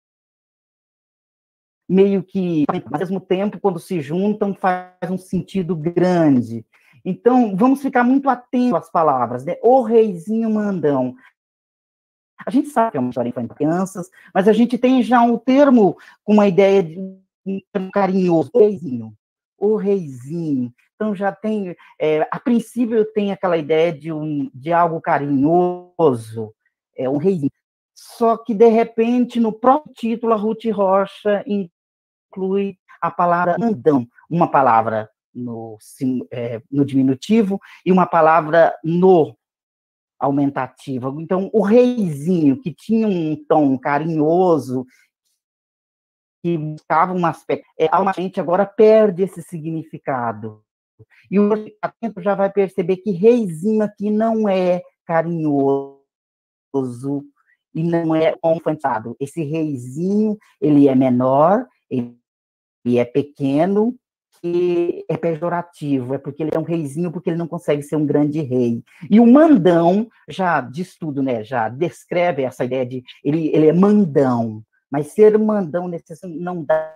meio que, ao mesmo tempo, quando se juntam, faz um sentido grande. Então, vamos ficar muito atentos às palavras, né? O reizinho mandão. A gente sabe que é uma história infantil para crianças, mas a gente tem já um termo com uma ideia de um termo carinhoso, o reizinho. Então, já tem, a princípio, eu tenho aquela ideia de algo carinhoso, um reizinho. Só que, de repente, no próprio título, a Ruth Rocha inclui a palavra mandão, uma palavra no diminutivo e uma palavra no aumentativo. Então, o reizinho, que tinha um tom carinhoso, que buscava um aspecto, a gente agora perde esse significado. E o atento já vai perceber que reizinho aqui não é carinhoso e não é infantilizado. Esse reizinho, ele é menor, ele é pequeno, que é pejorativo, é porque ele é um reizinho, porque ele não consegue ser um grande rei. E o mandão já diz tudo, né? Já descreve essa ideia de ele é mandão, mas ser mandão não dá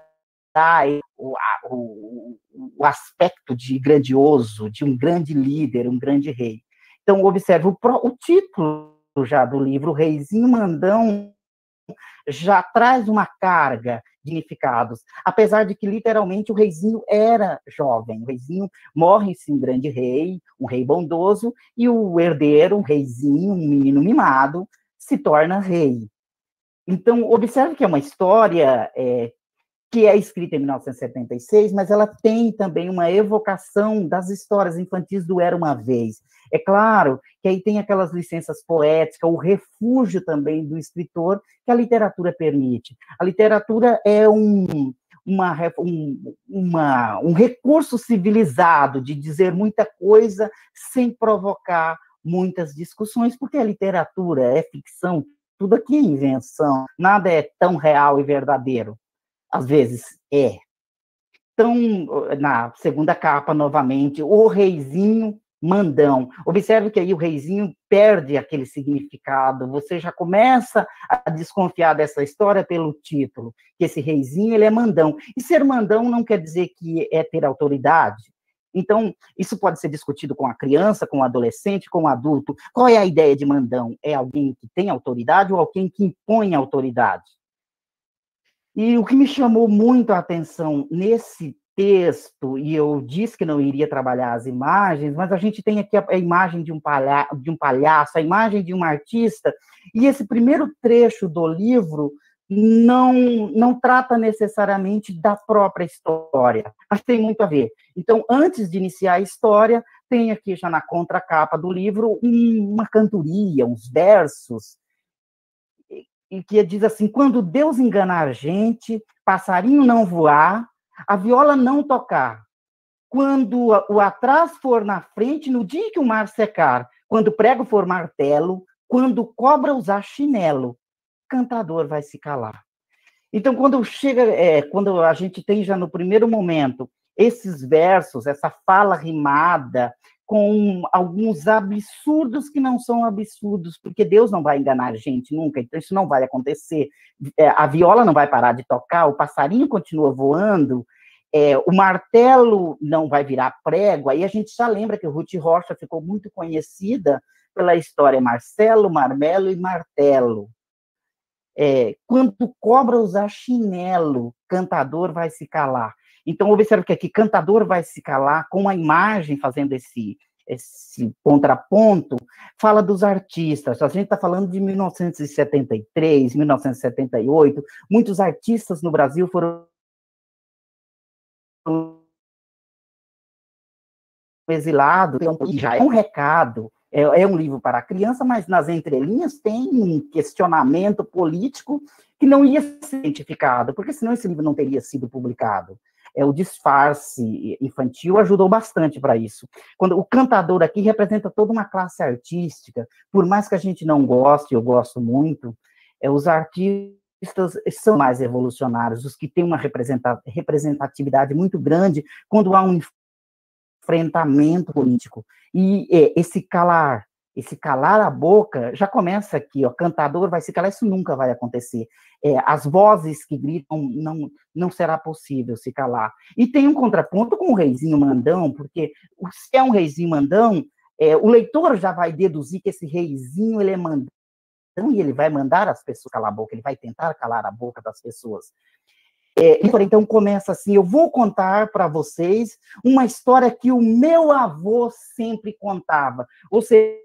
o aspecto de grandioso, de um grande líder, um grande rei. Então, observe, o título já do livro, Reizinho Mandão, já traz uma carga de significados, apesar de que, literalmente, o reizinho era jovem. O reizinho morre-se um grande rei, um rei bondoso, e o herdeiro, um reizinho, um menino mimado, se torna rei. Então, observe que é uma história que é escrita em 1976, mas ela tem também uma evocação das histórias infantis do Era Uma Vez. É claro que aí tem aquelas licenças poéticas, o refúgio também do escritor que a literatura permite. A literatura é um recurso civilizado de dizer muita coisa sem provocar muitas discussões, porque a literatura é ficção, tudo aqui é invenção, nada é tão real e verdadeiro. Às vezes é. Então, na segunda capa, novamente, o reizinho mandão. Observe que aí o reizinho perde aquele significado, você já começa a desconfiar dessa história pelo título, que esse reizinho, ele é mandão. E ser mandão não quer dizer que é ter autoridade. Então, isso pode ser discutido com a criança, com o adolescente, com o adulto. Qual é a ideia de mandão? É alguém que tem autoridade ou alguém que impõe autoridade? E o que me chamou muito a atenção nesse texto, e eu disse que não iria trabalhar as imagens, mas a gente tem aqui a imagem de um palhaço, a imagem de um artista, e esse primeiro trecho do livro não trata necessariamente da própria história, mas tem muito a ver. Então, antes de iniciar a história, tem aqui já na contracapa do livro uma cantoria, uns versos, e que diz assim: quando Deus enganar a gente, passarinho não voar, a viola não tocar, quando o atrás for na frente, no dia que o mar secar, quando o prego for martelo, quando cobra usar chinelo, cantador vai se calar. Então, quando a gente tem já no primeiro momento esses versos, essa fala rimada, com alguns absurdos que não são absurdos, porque Deus não vai enganar a gente nunca, então isso não vai acontecer. A viola não vai parar de tocar, o passarinho continua voando, o martelo não vai virar prego. Aí a gente já lembra que Ruth Rocha ficou muito conhecida pela história Marcelo, Marmelo e Martelo. Quando cobra usar chinelo, cantador vai se calar. Então, observe que aqui, cantador vai se calar, com a imagem fazendo esse contraponto, fala dos artistas. A gente está falando de 1973, 1978, muitos artistas no Brasil foram exilados, e já é um recado, é um livro para a criança, mas nas entrelinhas tem um questionamento político que não ia ser identificado, porque senão esse livro não teria sido publicado. O disfarce infantil ajudou bastante para isso. Quando o cantador aqui representa toda uma classe artística, por mais que a gente não goste, eu gosto muito, os artistas são mais revolucionários, os que têm uma representatividade muito grande quando há um enfrentamento político. E esse calar a boca, já começa aqui, cantador vai se calar, isso nunca vai acontecer. As vozes que gritam, não será possível se calar. E tem um contraponto com o reizinho mandão, porque se é um reizinho mandão, o leitor já vai deduzir que esse reizinho, ele é mandão, e ele vai mandar as pessoas calar a boca, ele vai tentar calar a boca das pessoas. Então começa assim: eu vou contar para vocês uma história que o meu avô sempre contava. Ou seja,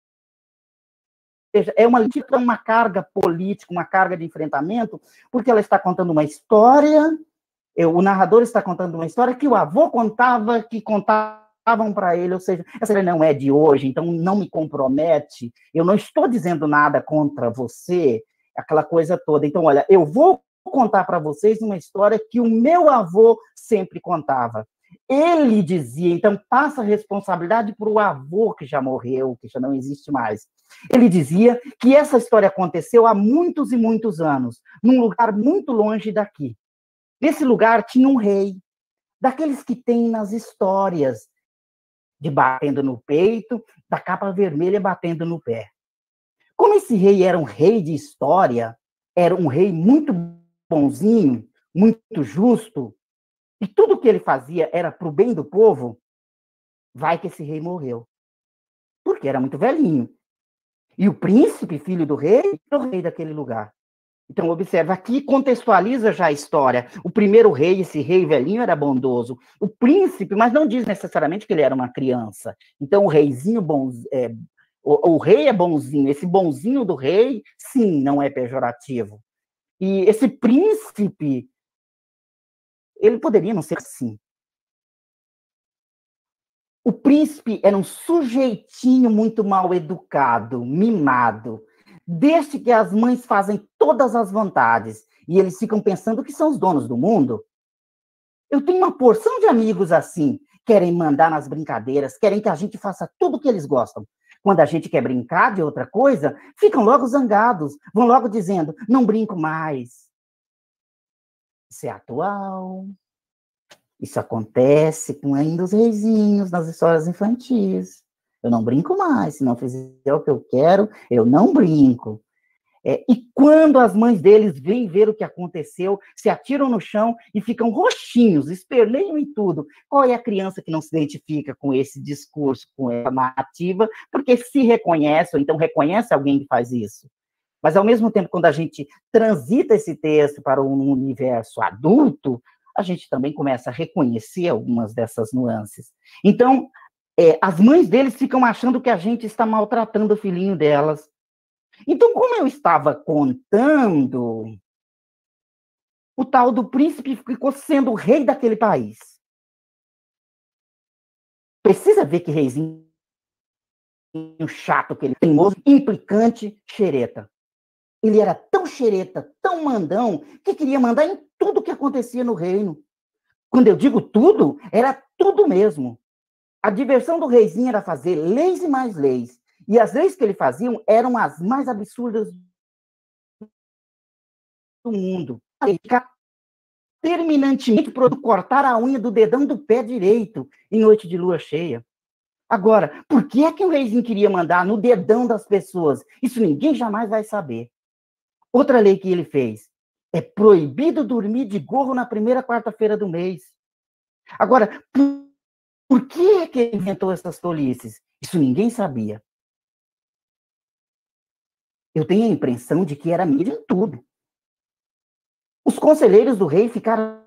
é uma carga política, uma carga de enfrentamento, porque ela está contando uma história, o narrador está contando uma história que o avô contava, que contavam para ele, ou seja, essa história não é de hoje, então não me compromete, eu não estou dizendo nada contra você, aquela coisa toda. Então, olha, eu vou contar para vocês uma história que o meu avô sempre contava. Ele dizia, então passa a responsabilidade para o avô que já morreu, que já não existe mais. Ele dizia que essa história aconteceu há muitos e muitos anos, num lugar muito longe daqui. Nesse lugar tinha um rei, daqueles que tem nas histórias, de batendo no peito, da capa vermelha batendo no pé. Como esse rei era um rei de história, era um rei muito bonzinho, muito justo, e tudo que ele fazia era para o bem do povo, vai que esse rei morreu. Porque era muito velhinho. E o príncipe, filho do rei, era o rei daquele lugar. Então, observa, aqui contextualiza já a história. O primeiro rei, esse rei velhinho, era bondoso. O príncipe, mas não diz necessariamente que ele era uma criança. Então, o reizinho o rei é bonzinho. Esse bonzinho do rei, sim, não é pejorativo. E esse príncipe, ele poderia não ser assim. O príncipe era um sujeitinho muito mal educado, mimado, desde que as mães fazem todas as vontades e eles ficam pensando que são os donos do mundo. Eu tenho uma porção de amigos assim, querem mandar nas brincadeiras, querem que a gente faça tudo o que eles gostam. Quando a gente quer brincar de outra coisa, ficam logo zangados, vão logo dizendo, não brinco mais. Isso é atual. Isso acontece com ainda os reizinhos nas histórias infantis. Eu não brinco mais, se não fizer o que eu quero, eu não brinco. E quando as mães deles vêm ver o que aconteceu, se atiram no chão e ficam roxinhos, esperneiam em tudo. Qual é a criança que não se identifica com esse discurso, com essa narrativa, porque se reconhece, ou então reconhece alguém que faz isso? Mas, ao mesmo tempo, quando a gente transita esse texto para um universo adulto, a gente também começa a reconhecer algumas dessas nuances. Então, as mães deles ficam achando que a gente está maltratando o filhinho delas. Então, como eu estava contando, o tal do príncipe ficou sendo o rei daquele país. Precisa ver que reizinho chato que ele, teimoso, implicante, xereta. Ele era tão xereta, tão mandão, que queria mandar em tudo que acontecia no reino. Quando eu digo tudo, era tudo mesmo. A diversão do reizinho era fazer leis e mais leis. E as leis que ele fazia eram as mais absurdas do mundo. Ele ficava terminantemente por cortar a unha do dedão do pé direito em noite de lua cheia. Agora, por que é que o reizinho queria mandar no dedão das pessoas? Isso ninguém jamais vai saber. Outra lei que ele fez. É proibido dormir de gorro na primeira quarta-feira do mês. Agora, por que é que ele inventou essas tolices? Isso ninguém sabia. Eu tenho a impressão de que era mídia em tudo. Os conselheiros do rei ficaram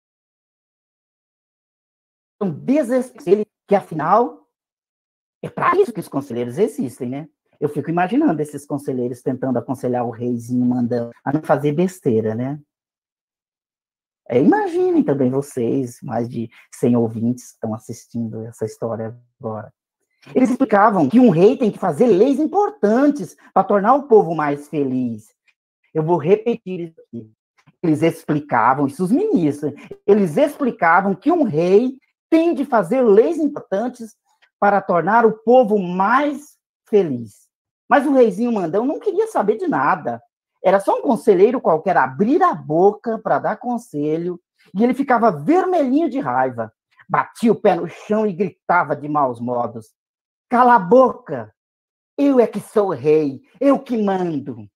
desesperados, que afinal, é para isso que os conselheiros existem, né? Eu fico imaginando esses conselheiros tentando aconselhar o reizinho, mandando a não fazer besteira, né? Imaginem também vocês, mais de 100 ouvintes estão assistindo essa história agora. Eles explicavam que um rei tem que fazer leis importantes para tornar o povo mais feliz. Eu vou repetir isso aqui. Eles explicavam, isso os ministros, eles explicavam que um rei tem de fazer leis importantes para tornar o povo mais feliz. Mas o reizinho mandão não queria saber de nada. Era só um conselheiro qualquer abrir a boca para dar conselho e ele ficava vermelhinho de raiva. Batia o pé no chão e gritava de maus modos. Cala a boca! Eu é que sou o rei, eu que mando.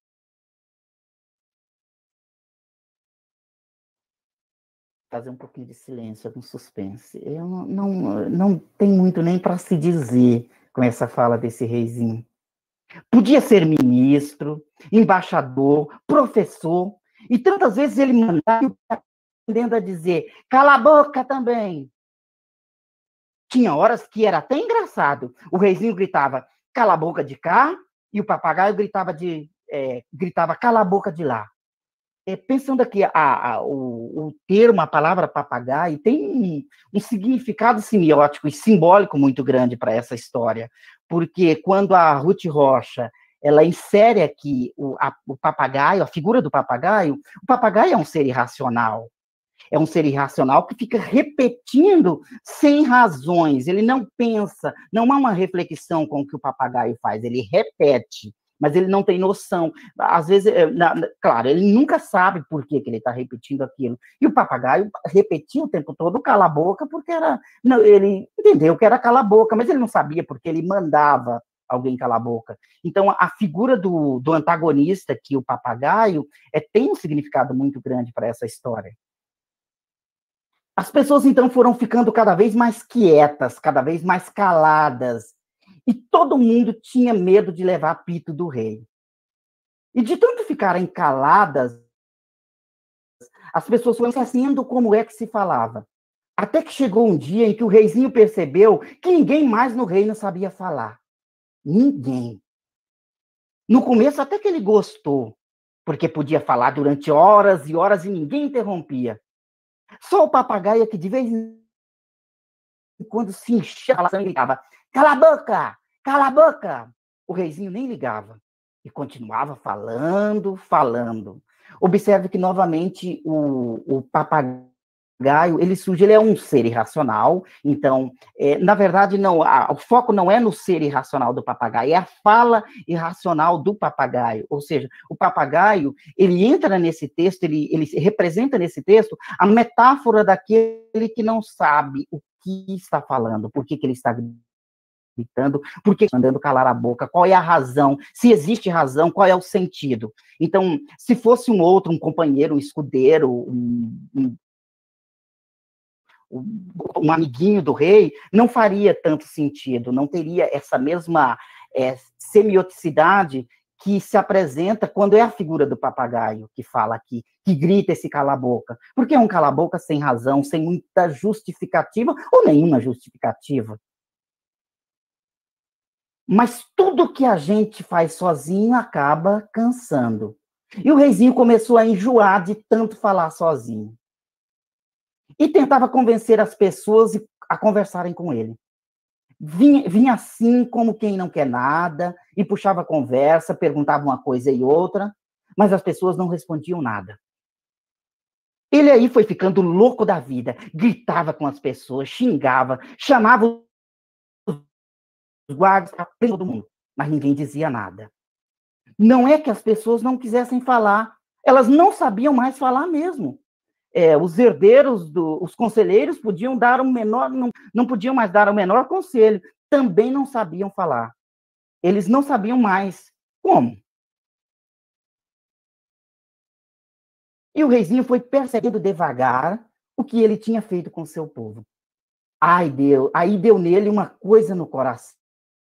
Fazer um pouquinho de silêncio, algum suspense. Eu não tem muito nem para se dizer com essa fala desse reizinho. Podia ser ministro, embaixador, professor, e tantas vezes ele mandava aprendendo a dizer, cala a boca também. Tinha horas que era até engraçado. O reizinho gritava, cala a boca de cá, e o papagaio gritava, cala a boca de lá. Pensando aqui, o termo, a palavra papagaio, tem um significado semiótico e simbólico muito grande para essa história, porque quando a Ruth Rocha ela insere aqui o papagaio, a figura do papagaio, o papagaio é um ser irracional. É um ser irracional que fica repetindo sem razões, ele não pensa, não há uma reflexão com o que o papagaio faz, ele repete, mas ele não tem noção. Às vezes, claro, ele nunca sabe por que ele está repetindo aquilo. E o papagaio repetia o tempo todo, cala a boca, porque ele entendeu que era cala a boca, mas ele não sabia porque ele mandava alguém calar a boca. Então, a figura do antagonista, que o papagaio, tem um significado muito grande para essa história. As pessoas, então, foram ficando cada vez mais quietas, cada vez mais caladas, e todo mundo tinha medo de levar pito do rei. E de tanto ficarem caladas, as pessoas foram esquecendo como é que se falava. Até que chegou um dia em que o reizinho percebeu que ninguém mais no reino sabia falar. Ninguém. No começo, até que ele gostou, porque podia falar durante horas e horas e ninguém interrompia. Só o papagaio que de vez em quando se enchia e gritava, cala a boca, cala a boca. O reizinho nem ligava e continuava falando. Observe que, novamente, o papagaio papagaio, ele surge, ele é um ser irracional, então, na verdade, não, o foco não é no ser irracional do papagaio, é a fala irracional do papagaio, ou seja, o papagaio, ele entra nesse texto, ele representa nesse texto a metáfora daquele que não sabe o que está falando, por que ele está gritando, por que está mandando calar a boca, qual é a razão, se existe razão, qual é o sentido. Então, se fosse um outro, um companheiro, um escudeiro, um amiguinho do rei, não faria tanto sentido, não teria essa mesma semioticidade que se apresenta quando é a figura do papagaio que fala aqui, que grita esse cala-boca. Porque é um cala-boca sem razão, sem muita justificativa, ou nenhuma justificativa. Mas tudo que a gente faz sozinho acaba cansando. E o reizinho começou a enjoar de tanto falar sozinho. E tentava convencer as pessoas a conversarem com ele. Vinha assim, como quem não quer nada, e puxava a conversa, perguntava uma coisa e outra, mas as pessoas não respondiam nada. Ele aí foi ficando louco da vida, gritava com as pessoas, xingava, chamava os guardas para todo mundo, mas ninguém dizia nada. Não é que as pessoas não quisessem falar, elas não sabiam mais falar mesmo. Os herdeiros, os conselheiros podiam dar um menor, não podiam mais dar o menor conselho, também não sabiam falar. Eles não sabiam mais como. E o reizinho foi percebendo devagar o que ele tinha feito com o seu povo. Aí deu nele uma coisa no coração,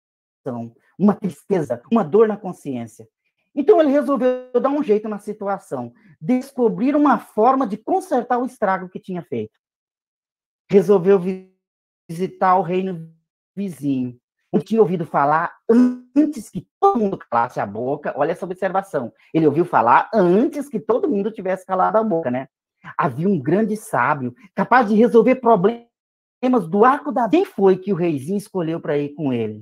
uma tristeza, uma dor na consciência. Então ele resolveu dar um jeito na situação, descobrir uma forma de consertar o estrago que tinha feito. Resolveu visitar o reino vizinho, onde tinha ouvido falar antes que todo mundo calasse a boca. Olha essa observação. Ele ouviu falar antes que todo mundo tivesse calado a boca, né? Havia um grande sábio, capaz de resolver problemas do arco da... Quem foi que o reizinho escolheu para ir com ele?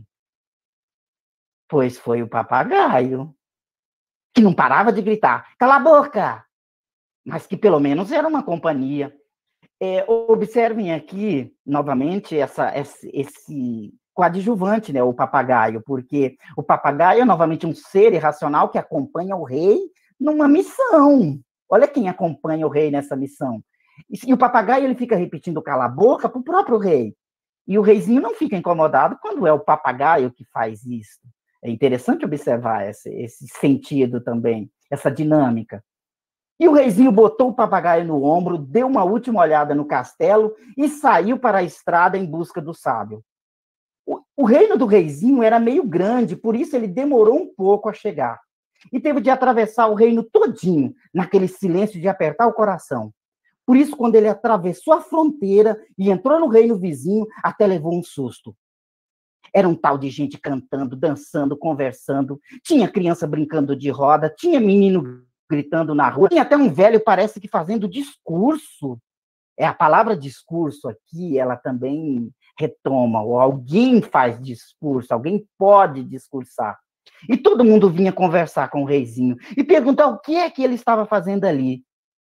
Pois foi o papagaio, que não parava de gritar, cala a boca! Mas que pelo menos era uma companhia. Observem aqui, novamente, esse coadjuvante, né, o papagaio, porque o papagaio é, novamente, um ser irracional que acompanha o rei numa missão. Olha quem acompanha o rei nessa missão. E o papagaio, ele fica repetindo cala a boca para o próprio rei. E o reizinho não fica incomodado quando é o papagaio que faz isso. É interessante observar esse sentido também, essa dinâmica. E o reizinho botou o papagaio no ombro, deu uma última olhada no castelo e saiu para a estrada em busca do sábio. O reino do reizinho era meio grande, por isso ele demorou um pouco a chegar. E teve de atravessar o reino todinho, naquele silêncio de apertar o coração. Por isso, quando ele atravessou a fronteira e entrou no reino vizinho, até levou um susto. Era um tal de gente cantando, dançando, conversando. Tinha criança brincando de roda, tinha menino gritando na rua, tinha até um velho, parece que fazendo discurso. A palavra discurso aqui, ela também retoma, ou alguém faz discurso, alguém pode discursar. E todo mundo vinha conversar com o reizinho e perguntar o que é que ele estava fazendo ali.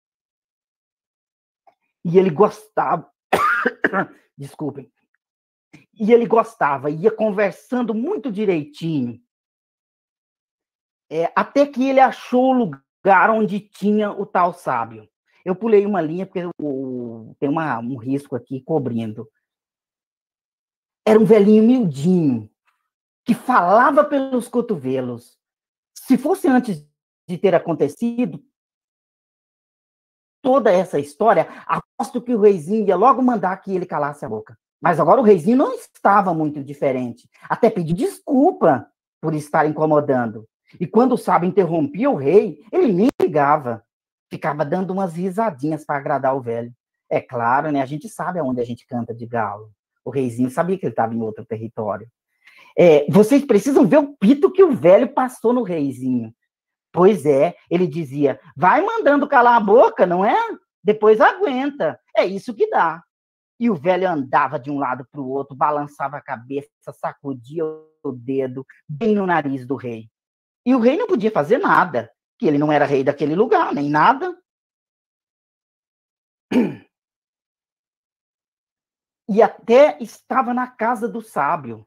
E ele gostava, desculpem, e ele gostava, ia conversando muito direitinho, até que ele achou o lugar onde tinha o tal sábio. Eu pulei uma linha, porque tem um risco aqui cobrindo. Era um velhinho miudinho, que falava pelos cotovelos. Se fosse antes de ter acontecido toda essa história, aposto que o reizinho ia logo mandar que ele calasse a boca. Mas agora o reizinho não estava muito diferente. Até pediu desculpa por estar incomodando. E quando o sábio interrompia o rei, ele nem ligava. Ficava dando umas risadinhas para agradar o velho. É claro, né? A gente sabe aonde a gente canta de galo. O reizinho sabia que ele estava em outro território. Vocês precisam ver o pito que o velho passou no reizinho. Pois é, ele dizia, vai mandando calar a boca, não é? Depois aguenta. É isso que dá. E o velho andava de um lado para o outro, balançava a cabeça, sacudia o dedo bem no nariz do rei. E o rei não podia fazer nada, que ele não era rei daquele lugar, nem nada. e até estava na casa do sábio.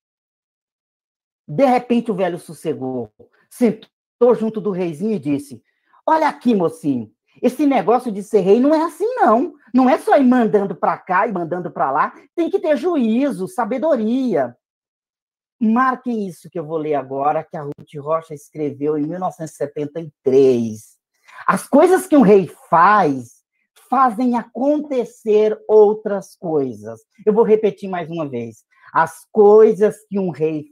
De repente o velho sossegou, sentou junto do reizinho e disse: olha aqui, mocinho, esse negócio de ser rei não é assim, não. Não é só ir mandando para cá e mandando para lá. Tem que ter juízo, sabedoria. Marquem isso que eu vou ler agora, que a Ruth Rocha escreveu em 1973. As coisas que um rei faz, fazem acontecer outras coisas. Eu vou repetir mais uma vez. As coisas que um rei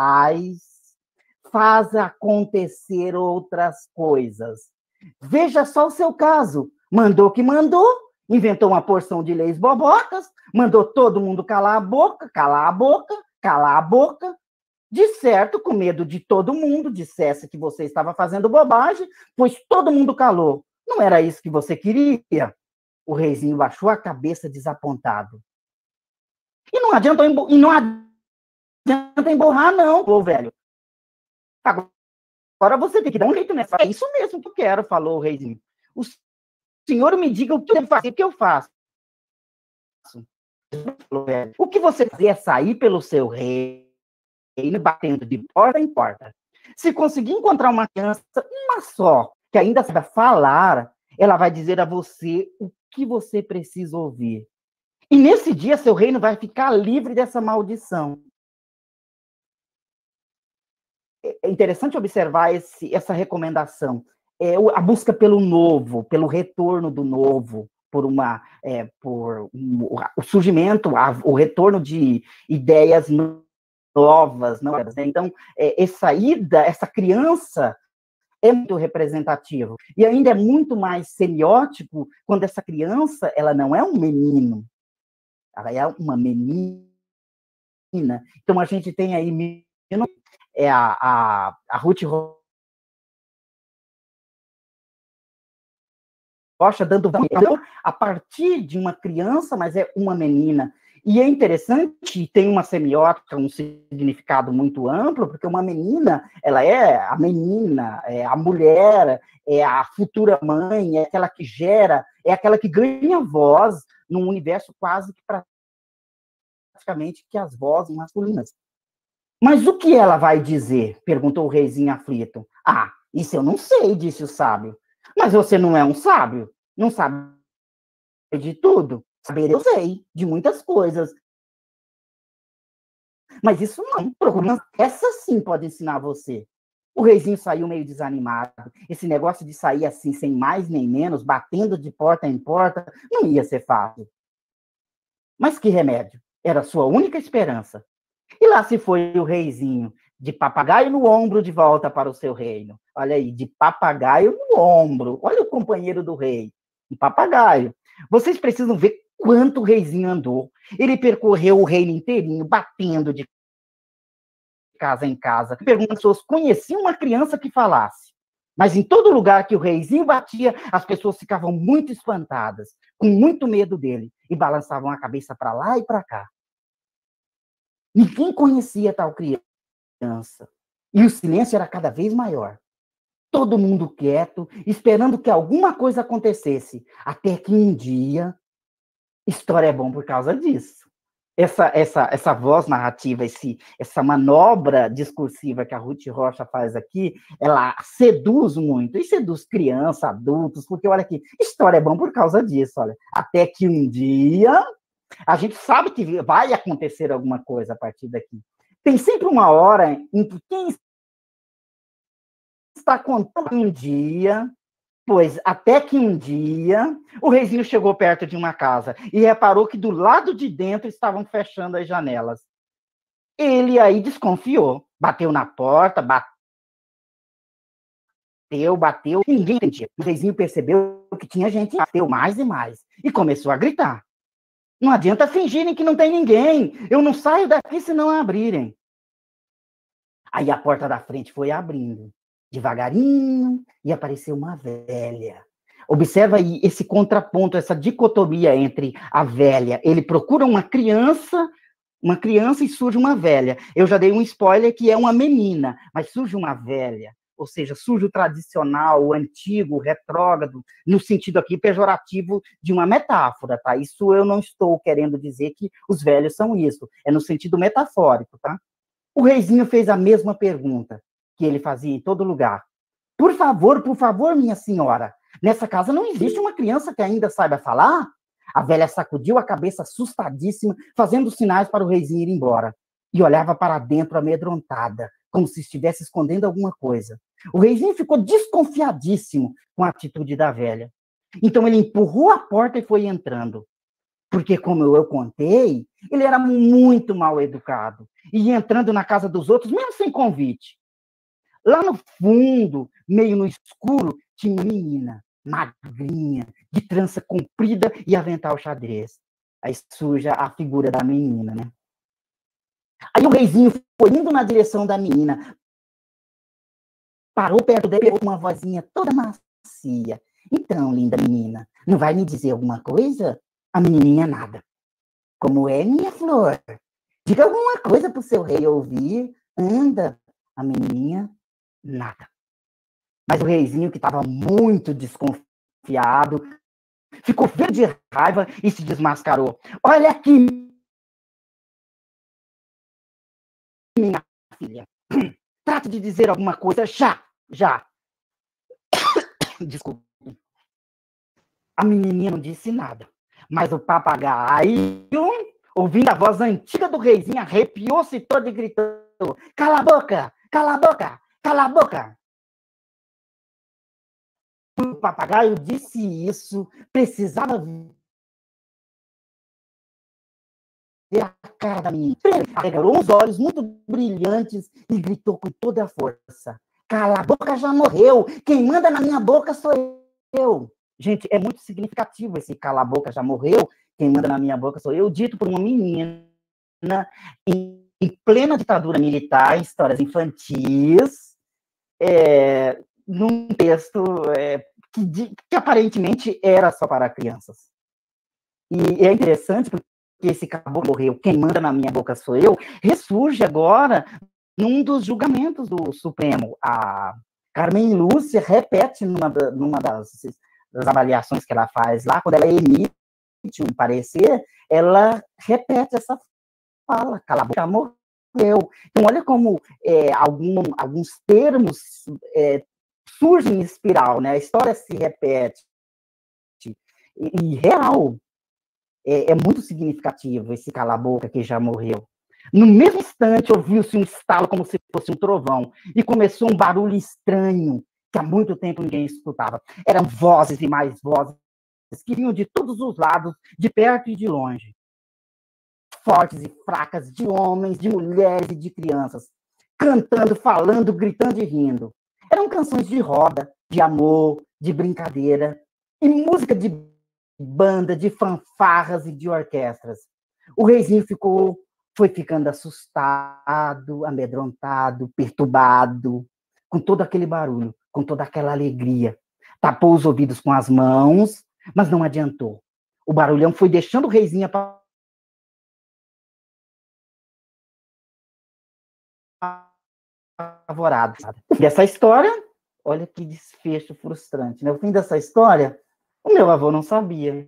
faz acontecer outras coisas. Veja só o seu caso. Mandou que mandou, inventou uma porção de leis bobocas, mandou todo mundo calar a boca, calar a boca, calar a boca. De certo, com medo de todo mundo dissesse que você estava fazendo bobagem, pois todo mundo calou. Não era isso que você queria? O reizinho baixou a cabeça desapontado. E não adianta emborrar, não, pô, velho. Agora você tem que dar um jeito nessa. É isso mesmo que eu quero, falou o reizinho. O senhor me diga o que eu devo fazer, o que eu faço. O que você fazer é sair pelo seu reino, batendo de porta em porta. Se conseguir encontrar uma criança, uma só, que ainda sabe falar, ela vai dizer a você o que você precisa ouvir. E nesse dia, seu reino vai ficar livre dessa maldição. É interessante observar essa recomendação. A busca pelo novo, pelo retorno do novo, por o surgimento, o retorno de ideias novas. Não? Então, essa criança é muito representativo. E ainda é muito mais semiótico quando essa criança ela não é um menino. Ela é uma menina. Então, a gente tem aí a Ruth Rocha dando a partir de uma criança, mas é uma menina. E é interessante, tem uma semiótica, um significado muito amplo, porque uma menina, ela é a menina, é a mulher, é a futura mãe, é aquela que gera, é aquela que ganha voz num universo quase que praticamente que as vozes masculinas. Mas o que ela vai dizer? Perguntou o reizinho aflito. Ah, isso eu não sei, disse o sábio. Mas você não é um sábio? Não sabe de tudo? Saber eu sei, de muitas coisas. Mas isso não. Essa sim pode ensinar você. O reizinho saiu meio desanimado. Esse negócio de sair assim, sem mais nem menos, batendo de porta em porta, não ia ser fácil. Mas que remédio? Era a sua única esperança. E lá se foi o reizinho, de papagaio no ombro, de volta para o seu reino. Olha aí, de papagaio no ombro. Olha o companheiro do rei, um papagaio. Vocês precisam ver quanto o reizinho andou. Ele percorreu o reino inteirinho, batendo de casa em casa, perguntando se as pessoas conheciam uma criança que falasse. Mas em todo lugar que o reizinho batia, as pessoas ficavam muito espantadas, com muito medo dele, e balançavam a cabeça para lá e para cá. Ninguém conhecia tal criança. E o silêncio era cada vez maior. Todo mundo quieto, esperando que alguma coisa acontecesse. Até que um dia... História é bom por causa disso. Essa voz narrativa, essa manobra discursiva que a Ruth Rocha faz aqui, ela seduz muito. E seduz crianças, adultos, porque olha aqui, história é bom por causa disso. Olha. Até que um dia... A gente sabe que vai acontecer alguma coisa a partir daqui. Tem sempre uma hora em que quem está contando um dia, pois até que um dia o reizinho chegou perto de uma casa e reparou que do lado de dentro estavam fechando as janelas. Ele aí desconfiou, bateu na porta, bateu, ninguém entendia. O reizinho percebeu que tinha gente, bateu mais e mais e começou a gritar. Não adianta fingirem que não tem ninguém. Eu não saio daqui se não abrirem. Aí a porta da frente foi abrindo, devagarinho, e apareceu uma velha. Observa aí esse contraponto, essa dicotomia entre a velha. Ele procura uma criança e surge uma velha. Eu já dei um spoiler que é uma menina, mas surge uma velha. ou seja, sujo tradicional, o antigo, o retrógrado, no sentido aqui pejorativo de uma metáfora, tá? Isso eu não estou querendo dizer que os velhos são isso, é no sentido metafórico, tá? O reizinho fez a mesma pergunta que ele fazia em todo lugar. Por favor, minha senhora, nessa casa não existe uma criança que ainda saiba falar? A velha sacudiu a cabeça assustadíssima, fazendo sinais para o reizinho ir embora, e olhava para dentro amedrontada, como se estivesse escondendo alguma coisa. O reizinho ficou desconfiadíssimo com a atitude da velha. Então ele empurrou a porta e foi entrando. Porque, como eu contei, ele era muito mal educado, e ia entrando na casa dos outros, mesmo sem convite. Lá no fundo, meio no escuro, tinha uma menina, magrinha, de trança comprida e avental xadrez. Aí surge a figura da menina, né? Aí o reizinho foi indo na direção da menina, parou perto dela com uma vozinha toda macia. Então, linda menina, não vai me dizer alguma coisa? A menininha nada. Como é, minha flor? Diga alguma coisa pro seu rei ouvir. Anda. A menininha nada. Mas o reizinho, que estava muito desconfiado, ficou verde de raiva e se desmascarou. Olha aqui, minha filha. Trate de dizer alguma coisa já. Desculpe. A menininha não disse nada. Mas o papagaio, ouvindo a voz antiga do reizinho, arrepiou-se todo e gritou: cala a boca, cala a boca, cala a boca. O papagaio disse isso, precisava ver a cara da menina. Arregalou os olhos muito brilhantes e gritou com toda a força: cala a boca, já morreu. Quem manda na minha boca sou eu. Gente, é muito significativo esse cala a boca, já morreu. Quem manda na minha boca sou eu, dito por uma menina em plena ditadura militar, em histórias infantis, num texto que aparentemente era só para crianças. E é interessante porque esse caboclo morreu, quem manda na minha boca sou eu, ressurge agora num dos julgamentos do Supremo. A Carmen Lúcia repete numa das avaliações que ela faz lá, quando ela emite um parecer, ela repete essa fala: cala a boca, já morreu. Então, olha como alguns termos surgem em espiral, né? A história se repete. E real, é muito significativo esse cala a boca que já morreu. No mesmo instante, ouviu-se um estalo como se fosse um trovão, e começou um barulho estranho, que há muito tempo ninguém escutava. Eram vozes e mais vozes, que vinham de todos os lados, de perto e de longe. Fortes e fracas, de homens, de mulheres e de crianças, cantando, falando, gritando e rindo. Eram canções de roda, de amor, de brincadeira, e música de banda, de fanfarras e de orquestras. O reizinho foi ficando assustado, amedrontado, perturbado, com todo aquele barulho, com toda aquela alegria. Tapou os ouvidos com as mãos, mas não adiantou. O barulhão foi deixando o reizinho apavorado. E essa história, olha que desfecho frustrante, né? O fim dessa história, o meu avô não sabia.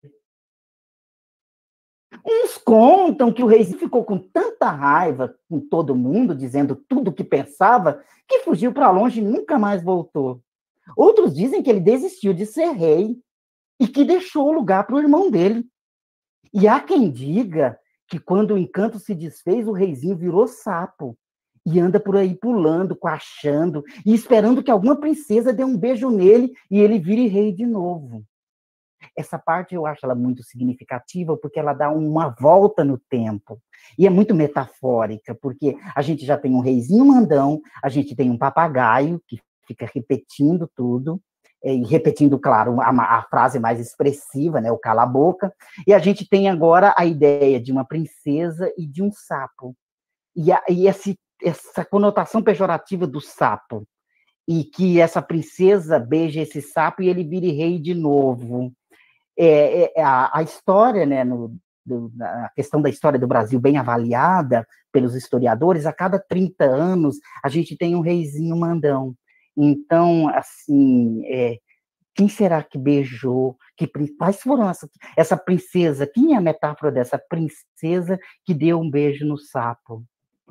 Uns contam que o reizinho ficou com tanta raiva com todo mundo, dizendo tudo o que pensava, que fugiu para longe e nunca mais voltou. Outros dizem que ele desistiu de ser rei e que deixou o lugar para o irmão dele. E há quem diga que quando o encanto se desfez, o reizinho virou sapo e anda por aí pulando, coachando e esperando que alguma princesa dê um beijo nele e ele vire rei de novo. Essa parte eu acho ela muito significativa, porque ela dá uma volta no tempo. E é muito metafórica, porque a gente já tem um reizinho mandão, a gente tem um papagaio que fica repetindo tudo, e repetindo, claro, a frase mais expressiva, né, o cala-boca, e a gente tem agora a ideia de uma princesa e de um sapo. E essa conotação pejorativa do sapo, e que essa princesa beija esse sapo e ele vire rei de novo. A história, né, a questão da história do Brasil bem avaliada pelos historiadores, a cada 30 anos a gente tem um reizinho mandão. Então, assim, quem será que beijou? Quais foram essa princesa? Quem é a metáfora dessa princesa que deu um beijo no sapo?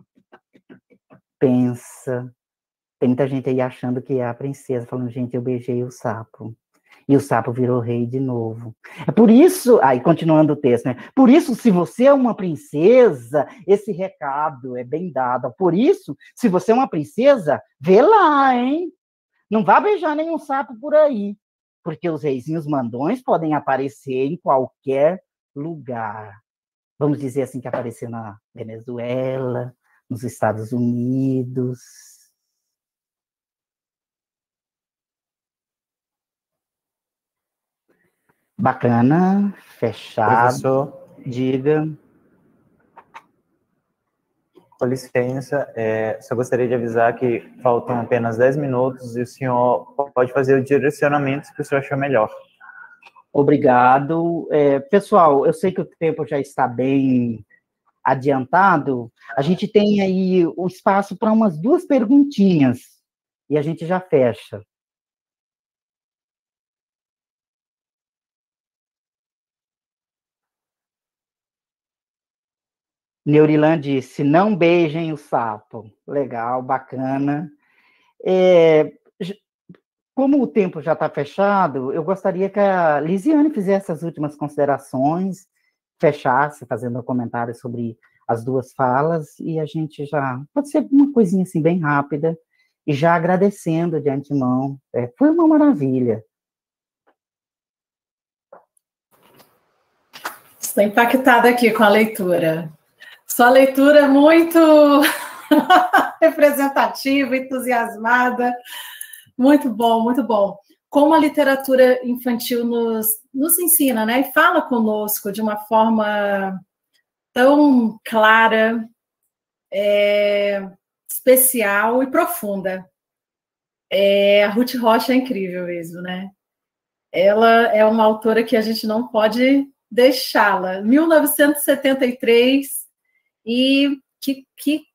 Pensa. Tem muita gente aí achando que é a princesa, falando, gente, eu beijei o sapo. E o sapo virou rei de novo. É por isso, aí continuando o texto, né? Por isso, se você é uma princesa, esse recado é bem dado. Por isso, se você é uma princesa, vê lá, hein? Não vá beijar nenhum sapo por aí, porque os reizinhos mandões podem aparecer em qualquer lugar. Vamos dizer assim que apareceu na Venezuela, nos Estados Unidos. Bacana, fechado. Professor, Diga. com licença, só gostaria de avisar que faltam apenas 10 minutos e o senhor pode fazer o direcionamento que o senhor achar melhor. Obrigado. Pessoal, eu sei que o tempo já está bem adiantado. A gente tem aí o espaço para umas 2 perguntinhas e a gente já fecha. Neurilan disse, não beijem o sapo. Legal, bacana. Como o tempo já está fechado, eu gostaria que a Lisiane fizesse as últimas considerações, fechasse, fazendo um comentário sobre as 2 falas, e a gente já... Pode ser uma coisinha assim, bem rápida, e já agradecendo de antemão. Foi uma maravilha. Estou impactada aqui com a leitura. Sua leitura é muito representativa, entusiasmada. Muito bom, muito bom. Como a literatura infantil nos ensina, né? E fala conosco de uma forma tão clara, especial e profunda. A Ruth Rocha é incrível mesmo, né? Ela é uma autora que a gente não pode deixá-la. 1973, e que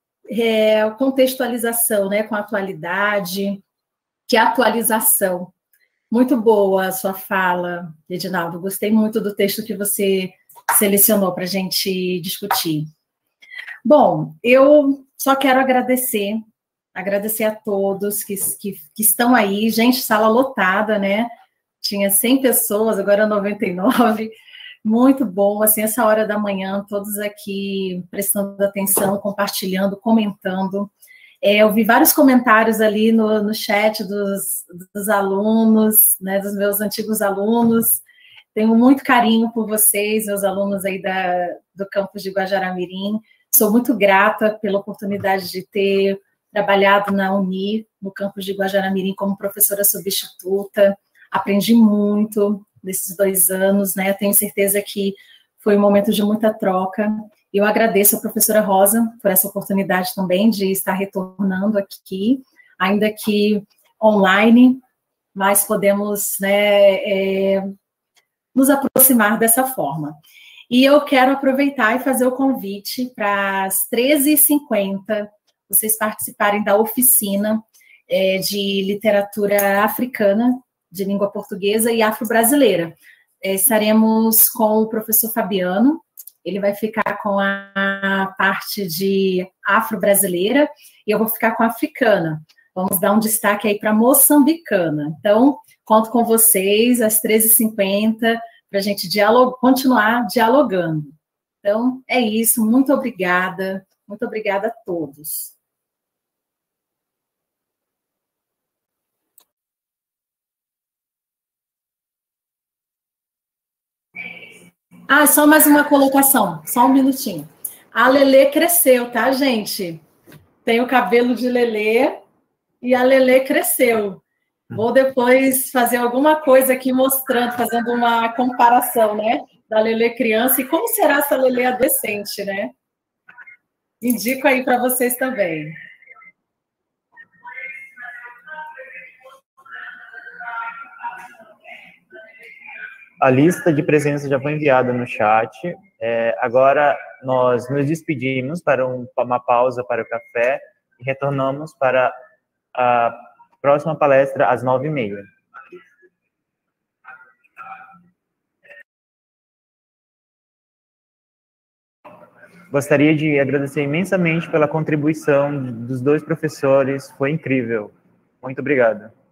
contextualização, né? Com a atualidade, que atualização. Muito boa a sua fala, Edinaldo. Gostei muito do texto que você selecionou para a gente discutir. Bom, eu só quero agradecer a todos que estão aí. Gente, sala lotada, né? Tinha 100 pessoas, agora 99. Muito bom, assim, essa hora da manhã, todos aqui prestando atenção, compartilhando, comentando. Eu vi vários comentários ali no chat dos alunos, né, dos meus antigos alunos. Tenho muito carinho por vocês, meus alunos aí do campus de Guajará-Mirim. Sou muito grata pela oportunidade de ter trabalhado na Uni, no campus de Guajará-Mirim, como professora substituta. Aprendi muito nesses 2 anos, né? Tenho certeza que foi um momento de muita troca. Eu agradeço a professora Rosa por essa oportunidade também de estar retornando aqui, ainda que online, mas podemos, né, nos aproximar dessa forma. E eu quero aproveitar e fazer o convite para as 13h50, vocês participarem da oficina de literatura africana, de língua portuguesa e afro-brasileira. Estaremos com o professor Fabiano. Ele vai ficar com a parte de afro-brasileira e eu vou ficar com a africana. Vamos dar um destaque aí para a moçambicana. Então, conto com vocês às 13h50 para a gente continuar dialogando. Então, é isso. Muito obrigada. Muito obrigada a todos. Só mais uma colocação, só um minutinho. A Lelê cresceu, tá, gente? Tem o cabelo de Lelê e a Lelê cresceu. Vou depois fazer alguma coisa aqui mostrando, fazendo uma comparação, né? Da Lelê criança e como será essa Lelê adolescente, né? Indico aí para vocês também. A lista de presença já foi enviada no chat. Agora nós nos despedimos para uma pausa para o café e retornamos para a próxima palestra às 9h30. Gostaria de agradecer imensamente pela contribuição dos dois professores, foi incrível. Muito obrigado.